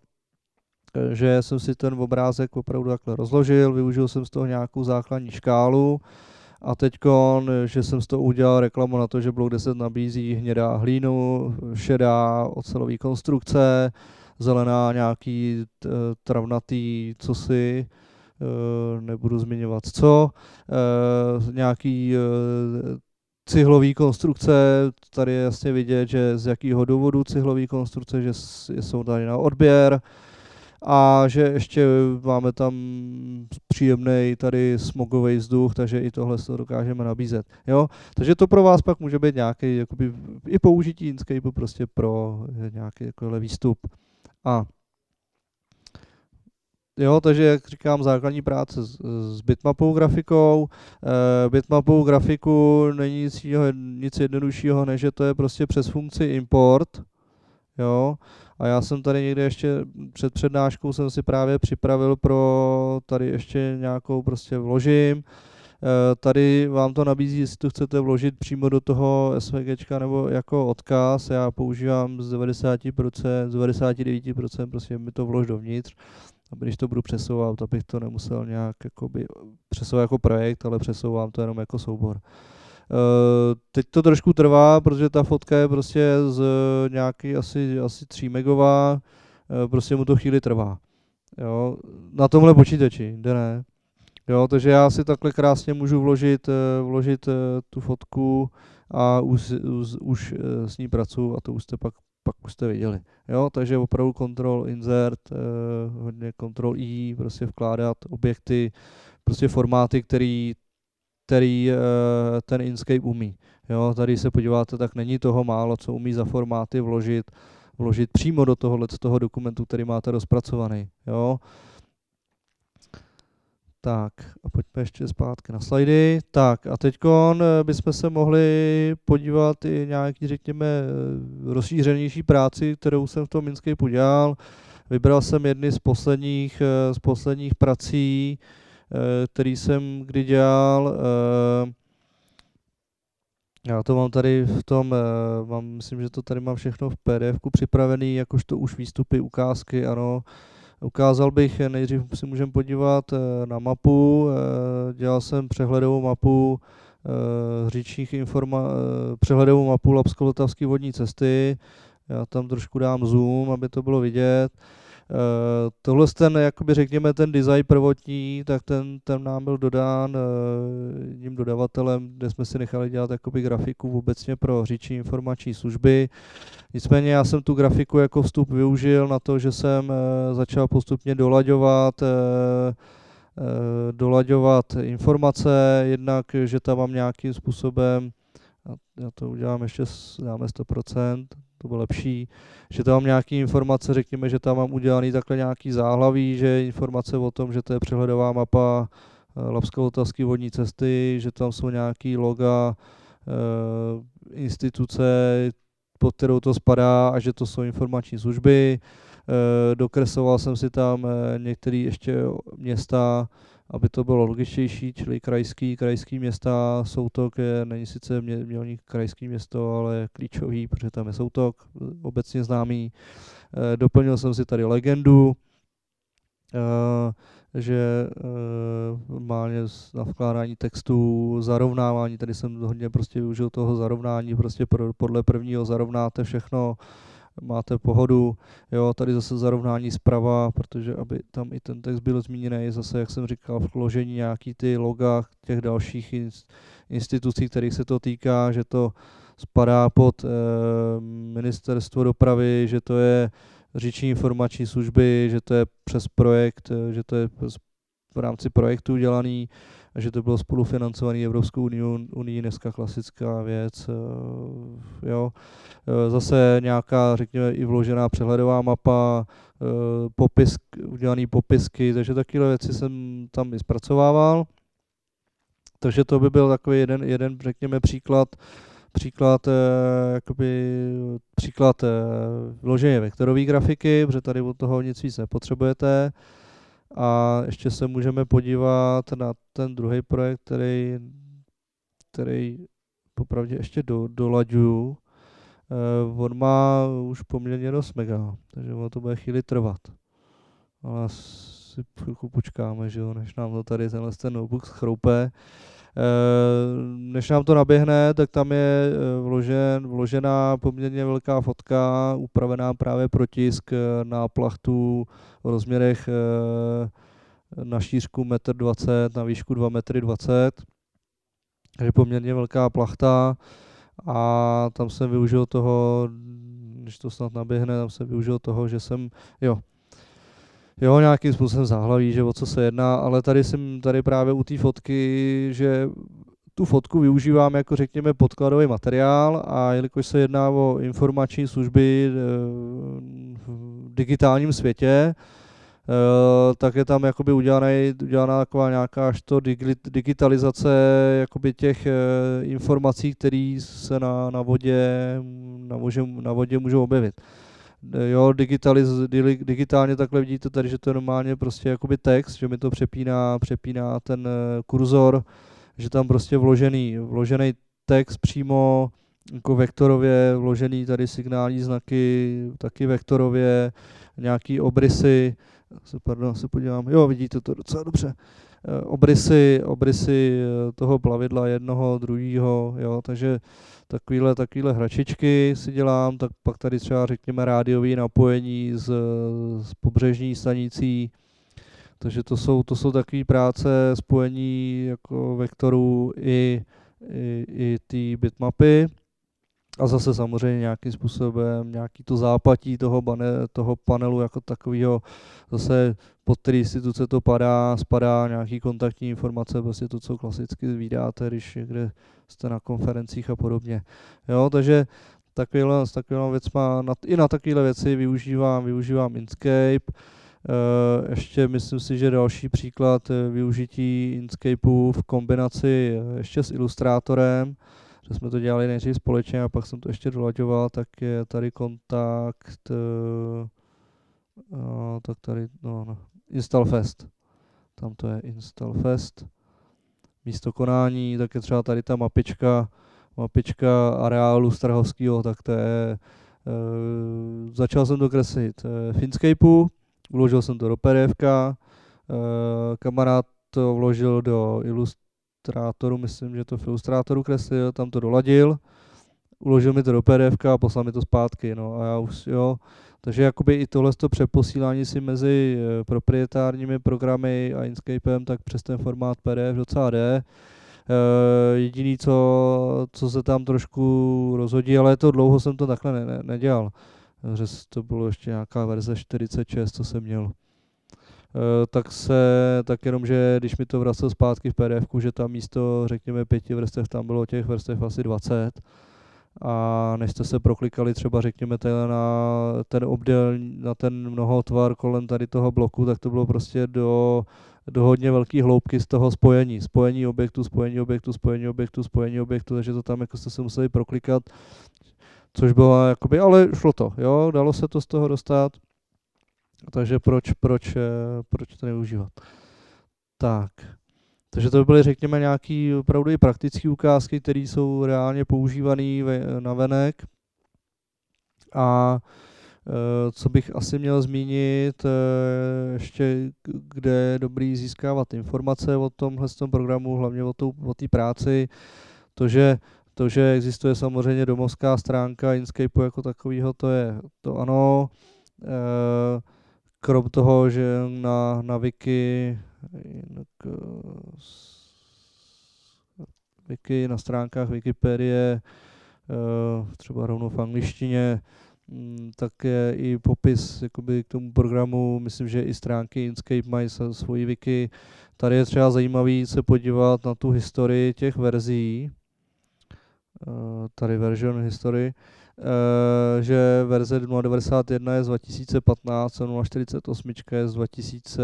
že jsem si ten obrázek opravdu takhle rozložil, využil jsem z toho nějakou základní škálu a teďkon, že jsem z toho udělal reklamu na to, že blok deset nabízí hnědá hlínu, šedá ocelový konstrukce, zelená nějaký travnatý cosi, nebudu zmiňovat co, nějaký cihlový konstrukce, tady je jasně vidět, že z jakého důvodu cihlový konstrukce, že jsou tady na odběr a že ještě máme tam příjemný tady smogový vzduch, takže i tohle to dokážeme nabízet. Jo? Takže to pro vás pak může být nějaký jakoby, i použití Inkscape prostě pro nějaký takovýhle výstup. A jo, takže jak říkám, základní práce s, s bitmapovou grafikou. E, bitmapovou grafiku není nic, nic jednoduššího, než že to je prostě přes funkci import. Jo. A já jsem tady někde ještě před přednáškou jsem si právě připravil pro tady ještě nějakou prostě vložím. E, tady vám to nabízí, jestli to chcete vložit přímo do toho SVGčka nebo jako odkaz. Já používám z devadesát procent, z devadesát devět procent prostě mi to vlož dovnitř. A když to budu přesouvat, abych to nemusel nějak jakoby přesouvat jako projekt, ale přesouvám to jenom jako soubor. Uh, teď to trošku trvá, protože ta fotka je prostě z nějaký asi, asi tři megová, uh, prostě mu to chvíli trvá. Jo, na tomhle počítači, jde ne. Jo, takže já si takhle krásně můžu vložit, uh, vložit uh, tu fotku a už, už, už uh, s ní pracuji a to už jste pak pak už jste viděli. Jo, takže opravdu Ctrl Insert, eh, hodně Ctrl I, prostě vkládat objekty, prostě formáty, který, který eh, ten Inkscape umí. Jo, tady se podíváte, tak není toho málo, co umí za formáty vložit, vložit přímo do tohohle z toho dokumentu, který máte rozpracovaný. Jo. Tak a pojďme ještě zpátky na slidy. Tak a teď bychom se mohli podívat i nějaký, řekněme, rozšířenější práci, kterou jsem v tom Inkscapeu dělal. Vybral jsem jedny z posledních, z posledních prací, který jsem kdy dělal. Já to mám tady v tom, mám, myslím, že to tady mám všechno v P D F ku připravený, jakožto už výstupy, ukázky, ano. Ukázal bych, nejdřív si můžeme podívat na mapu, dělal jsem přehledovou mapu říčních informa, přehledovou mapu Labsko-Vltavské vodní cesty, já tam trošku dám zoom, aby to bylo vidět. Tohle ten, jakoby řekněme, ten design prvotní, tak ten, ten nám byl dodán jedním dodavatelem, kde jsme si nechali dělat jakoby grafiku obecně pro říční informační služby. Nicméně já jsem tu grafiku jako vstup využil na to, že jsem začal postupně dolaďovat, dolaďovat informace, jednak, že tam mám nějakým způsobem, já to udělám ještě, dáme sto procent, to bylo lepší, že tam mám nějaké informace, řekněme, že tam mám udělaný takhle nějaký záhlaví, že informace o tom, že to je přehledová mapa Labsko-Vltavské vodní cesty, že tam jsou nějaký loga e, instituce, pod kterou to spadá a že to jsou informační služby. E, dokresoval jsem si tam e, některé ještě města, aby to bylo logičtější, čili krajský, krajský města, Soutok je, není sice mě, mělník krajský město, ale klíčový, protože tam je Soutok, obecně známý. E, doplnil jsem si tady legendu, e, že e, normálně na vkládání textu, zarovnávání, tady jsem hodně prostě využil toho zarovnání, prostě pro, podle prvního zarovnáte všechno, máte pohodu, jo, tady zase zarovnání zprava, protože aby tam i ten text byl zmíněný, zase, jak jsem říkal, vložení nějaký ty loga těch dalších institucí, kterých se to týká, že to spadá pod e, ministerstvo dopravy, že to je říční informační služby, že to je přes projekt, že to je v rámci projektu udělaný, a že to bylo spolufinancovaný Evropskou unii, dneska klasická věc. Jo. Zase nějaká, řekněme, i vložená přehledová mapa, popis, udělaný popisky, takže takové věci jsem tam i zpracovával. Takže to by byl takový jeden, jeden řekněme, příklad, příklad, eh, jakoby, příklad eh, vloženě vektorové grafiky, protože tady od toho nic víc nepotřebujete. A ještě se můžeme podívat na ten druhý projekt, který, který popravdě ještě do, dolaďuju. Eh, on má už poměrně dost mega, takže ono to bude chvíli trvat. Ale si chvilku počkáme, že jo, než nám to tady tenhle ten notebook schroupe. Než nám to naběhne, tak tam je vložen, vložená poměrně velká fotka, upravená právě pro tisk na plachtu v rozměrech na šířku metr dvacet, na výšku dva metry dvacet, takže poměrně velká plachta a tam jsem využil toho, když to snad naběhne, tam jsem využil toho, že jsem, jo, jo, nějakým způsobem záhlaví, že o co se jedná, ale tady jsem tady právě u té fotky, že tu fotku využívám jako řekněme podkladový materiál a jelikož se jedná o informační služby v digitálním světě, tak je tam jakoby udělaná, udělaná taková nějaká až to digitalizace jakoby těch informací, které se na, na, vodě, na, vodě, na vodě můžou objevit. Jo, digitaliz, digitálně takhle vidíte tady, že to je normálně prostě jakoby text, že mi to přepíná, přepíná ten kurzor, že tam prostě vložený, vložený text přímo jako vektorově, vložený tady signální znaky, taky vektorově, nějaký obrysy, pardon, se podívám, jo, vidíte to docela dobře, obrysy, obrysy toho plavidla jednoho, druhého, jo, takže takovýhle, takovýhle hračičky si dělám, tak pak tady třeba řekněme rádiové napojení z, z pobřežní stanicí, takže to jsou, to jsou takové práce spojení jako vektorů i, i, i ty bitmapy. A zase samozřejmě nějakým způsobem nějaký to zápatí toho, bane, toho panelu jako takového, zase pod který instituce to padá, spadá nějaký kontaktní informace, prostě to, co klasicky vydáte, když někde jste na konferencích a podobně. Jo, takže takovýhle, s takovýhle věcma, na, i na takovéhle věci využívám, využívám Inkscape. Uh, ještě myslím si, že další příklad využití Inkscapeu v kombinaci ještě s ilustrátorem, že jsme to dělali nejdřív společně a pak jsem to ještě dolaďoval, tak je tady kontakt, uh, uh, tak tady, no, no, InstallFest, tam to je InstallFest, místo konání, tak je třeba tady ta mapička, mapička areálu Strahovského, tak to je, uh, začal jsem to kreslit uh, v Inkscapeu, vložil jsem to do P D F ka, uh, kamarád to vložil do ilustrátoru, myslím, že to v ilustrátoru kreslil, tam to doladil, uložil mi to do P D F ka a poslal mi to zpátky, no a já už, jo, takže jakoby i tohle přeposílání si mezi uh, proprietárními programy a Inkscapem, tak přes ten formát P D F docela jde. Uh, jediný, co, co se tam trošku rozhodí, ale to dlouho jsem to takhle ne, ne, nedělal. Že to bylo ještě nějaká verze čtyřicet šest, co jsem měl. Uh, tak se, tak jenom, že když mi to vracel zpátky v P D F ku, že tam místo, řekněme, pěti vrstev, tam bylo těch vrstev asi dvacet. A než jste se proklikali třeba, řekněme, na ten obdél, na ten mnohotvar kolem tady toho bloku, tak to bylo prostě do, do hodně velké hloubky z toho spojení. Spojení objektu, spojení objektu, spojení objektu, spojení objektu, takže to tam jako jste se museli proklikat. Což bylo jakoby, ale šlo to, jo, dalo se to z toho dostat, takže proč, proč, proč to neužívat. Tak, takže to by byly, řekněme, nějaké opravdu i praktické ukázky, které jsou reálně používané na venek. A co bych asi měl zmínit, ještě kde je dobrý získávat informace o tomhle programu, hlavně o té o práci, to, že To, že existuje samozřejmě domovská stránka Inkscapeu jako takového, to je to ano. E, krom toho, že na, na wiki, jinak, wiki, na stránkách Wikipedie, e, třeba rovnou v angličtině, m, tak je i popis jakoby, k tomu programu, myslím, že i stránky Inkscape mají svoji wiki. Tady je třeba zajímavý se podívat na tu historii těch verzí, tady version history, že verze nula devadesát jedna je z dva tisíce patnáct, nula čtyřicet osm je z dva tisíce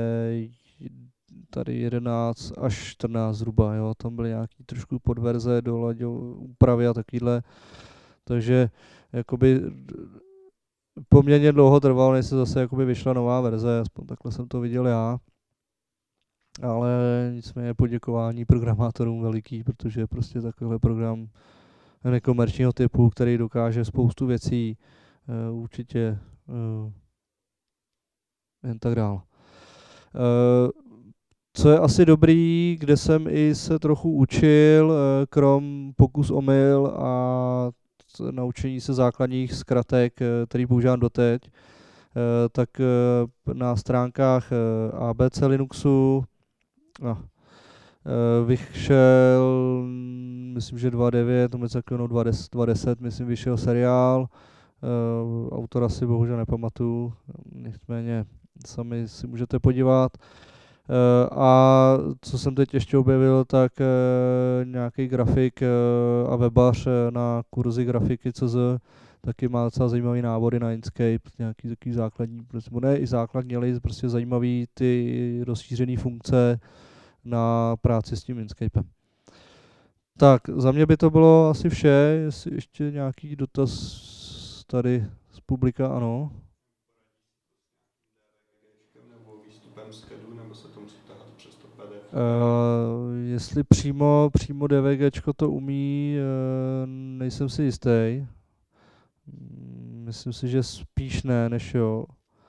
tady jedenáct až čtrnáct zhruba, jo, tam byly nějaký trošku podverze, doladě, úpravy a takovýhle, takže jakoby poměrně dlouho trvalo, než se zase jakoby vyšla nová verze, aspoň takhle jsem to viděl já. Ale nicméně poděkování programátorům veliký, protože je prostě takovýhle program nekomerčního typu, který dokáže spoustu věcí, uh, určitě uh, jen tak dál. Uh, co je asi dobrý, kde jsem i se trochu učil, uh, krom pokus omyl a naučení se základních zkratek, uh, který používám doteď, tak na stránkách A B C Linuxu no, vyšel, myslím, že dva devět, to něco takového, dva deset, myslím, vyšel seriál. Autora si bohužel nepamatuju, nicméně sami si můžete podívat. A co jsem teď ještě objevil, tak nějaký grafik a webař na kurzy grafiky tečka cé zet taky má docela zajímavý návody na Inkscape, nějaký takový základní, prostě, ne i základní, ale prostě zajímavý ty rozšířené funkce na práci s tím Inkscapem. Tak, za mě by to bylo asi vše, jestli ještě nějaký dotaz tady z publika, ano. Uh, jestli přímo, přímo DVGčko to umí, uh, nejsem si jistý. Myslím si, že spíš ne, než jo.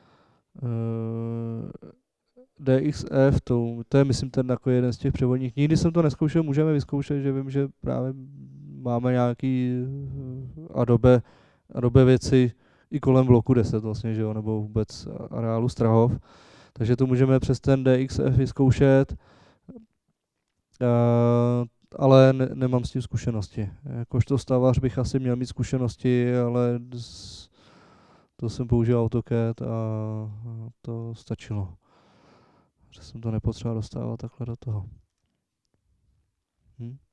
Uh, D X F, to, to je myslím ten jako jeden z těch převodních. Nikdy jsem to neskoušel, můžeme vyzkoušet, že vím, že právě máme nějaký Adobe, Adobe věci i kolem bloku deset vlastně, že jo, nebo vůbec areálu Strahov. Takže to můžeme přes ten D X F vyzkoušet. Uh, ale ne, nemám s tím zkušenosti. Jakožto stavař bych asi měl mít zkušenosti, ale z, to jsem použil AutoCAD a to stačilo. Že jsem to nepotřeboval dostávat takhle do toho. Hm?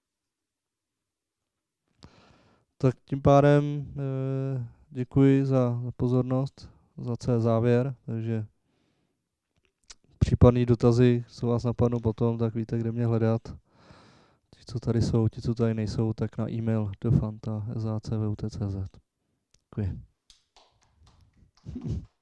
Tak tím pádem eh, děkuji za pozornost, za celý závěr, takže případné dotazy, co vás napadnou potom, tak víte, kde mě hledat. Ti, co tady jsou, ti, co tady nejsou, tak na e-mail do fanta s a c v u t tečka c z. Děkuji.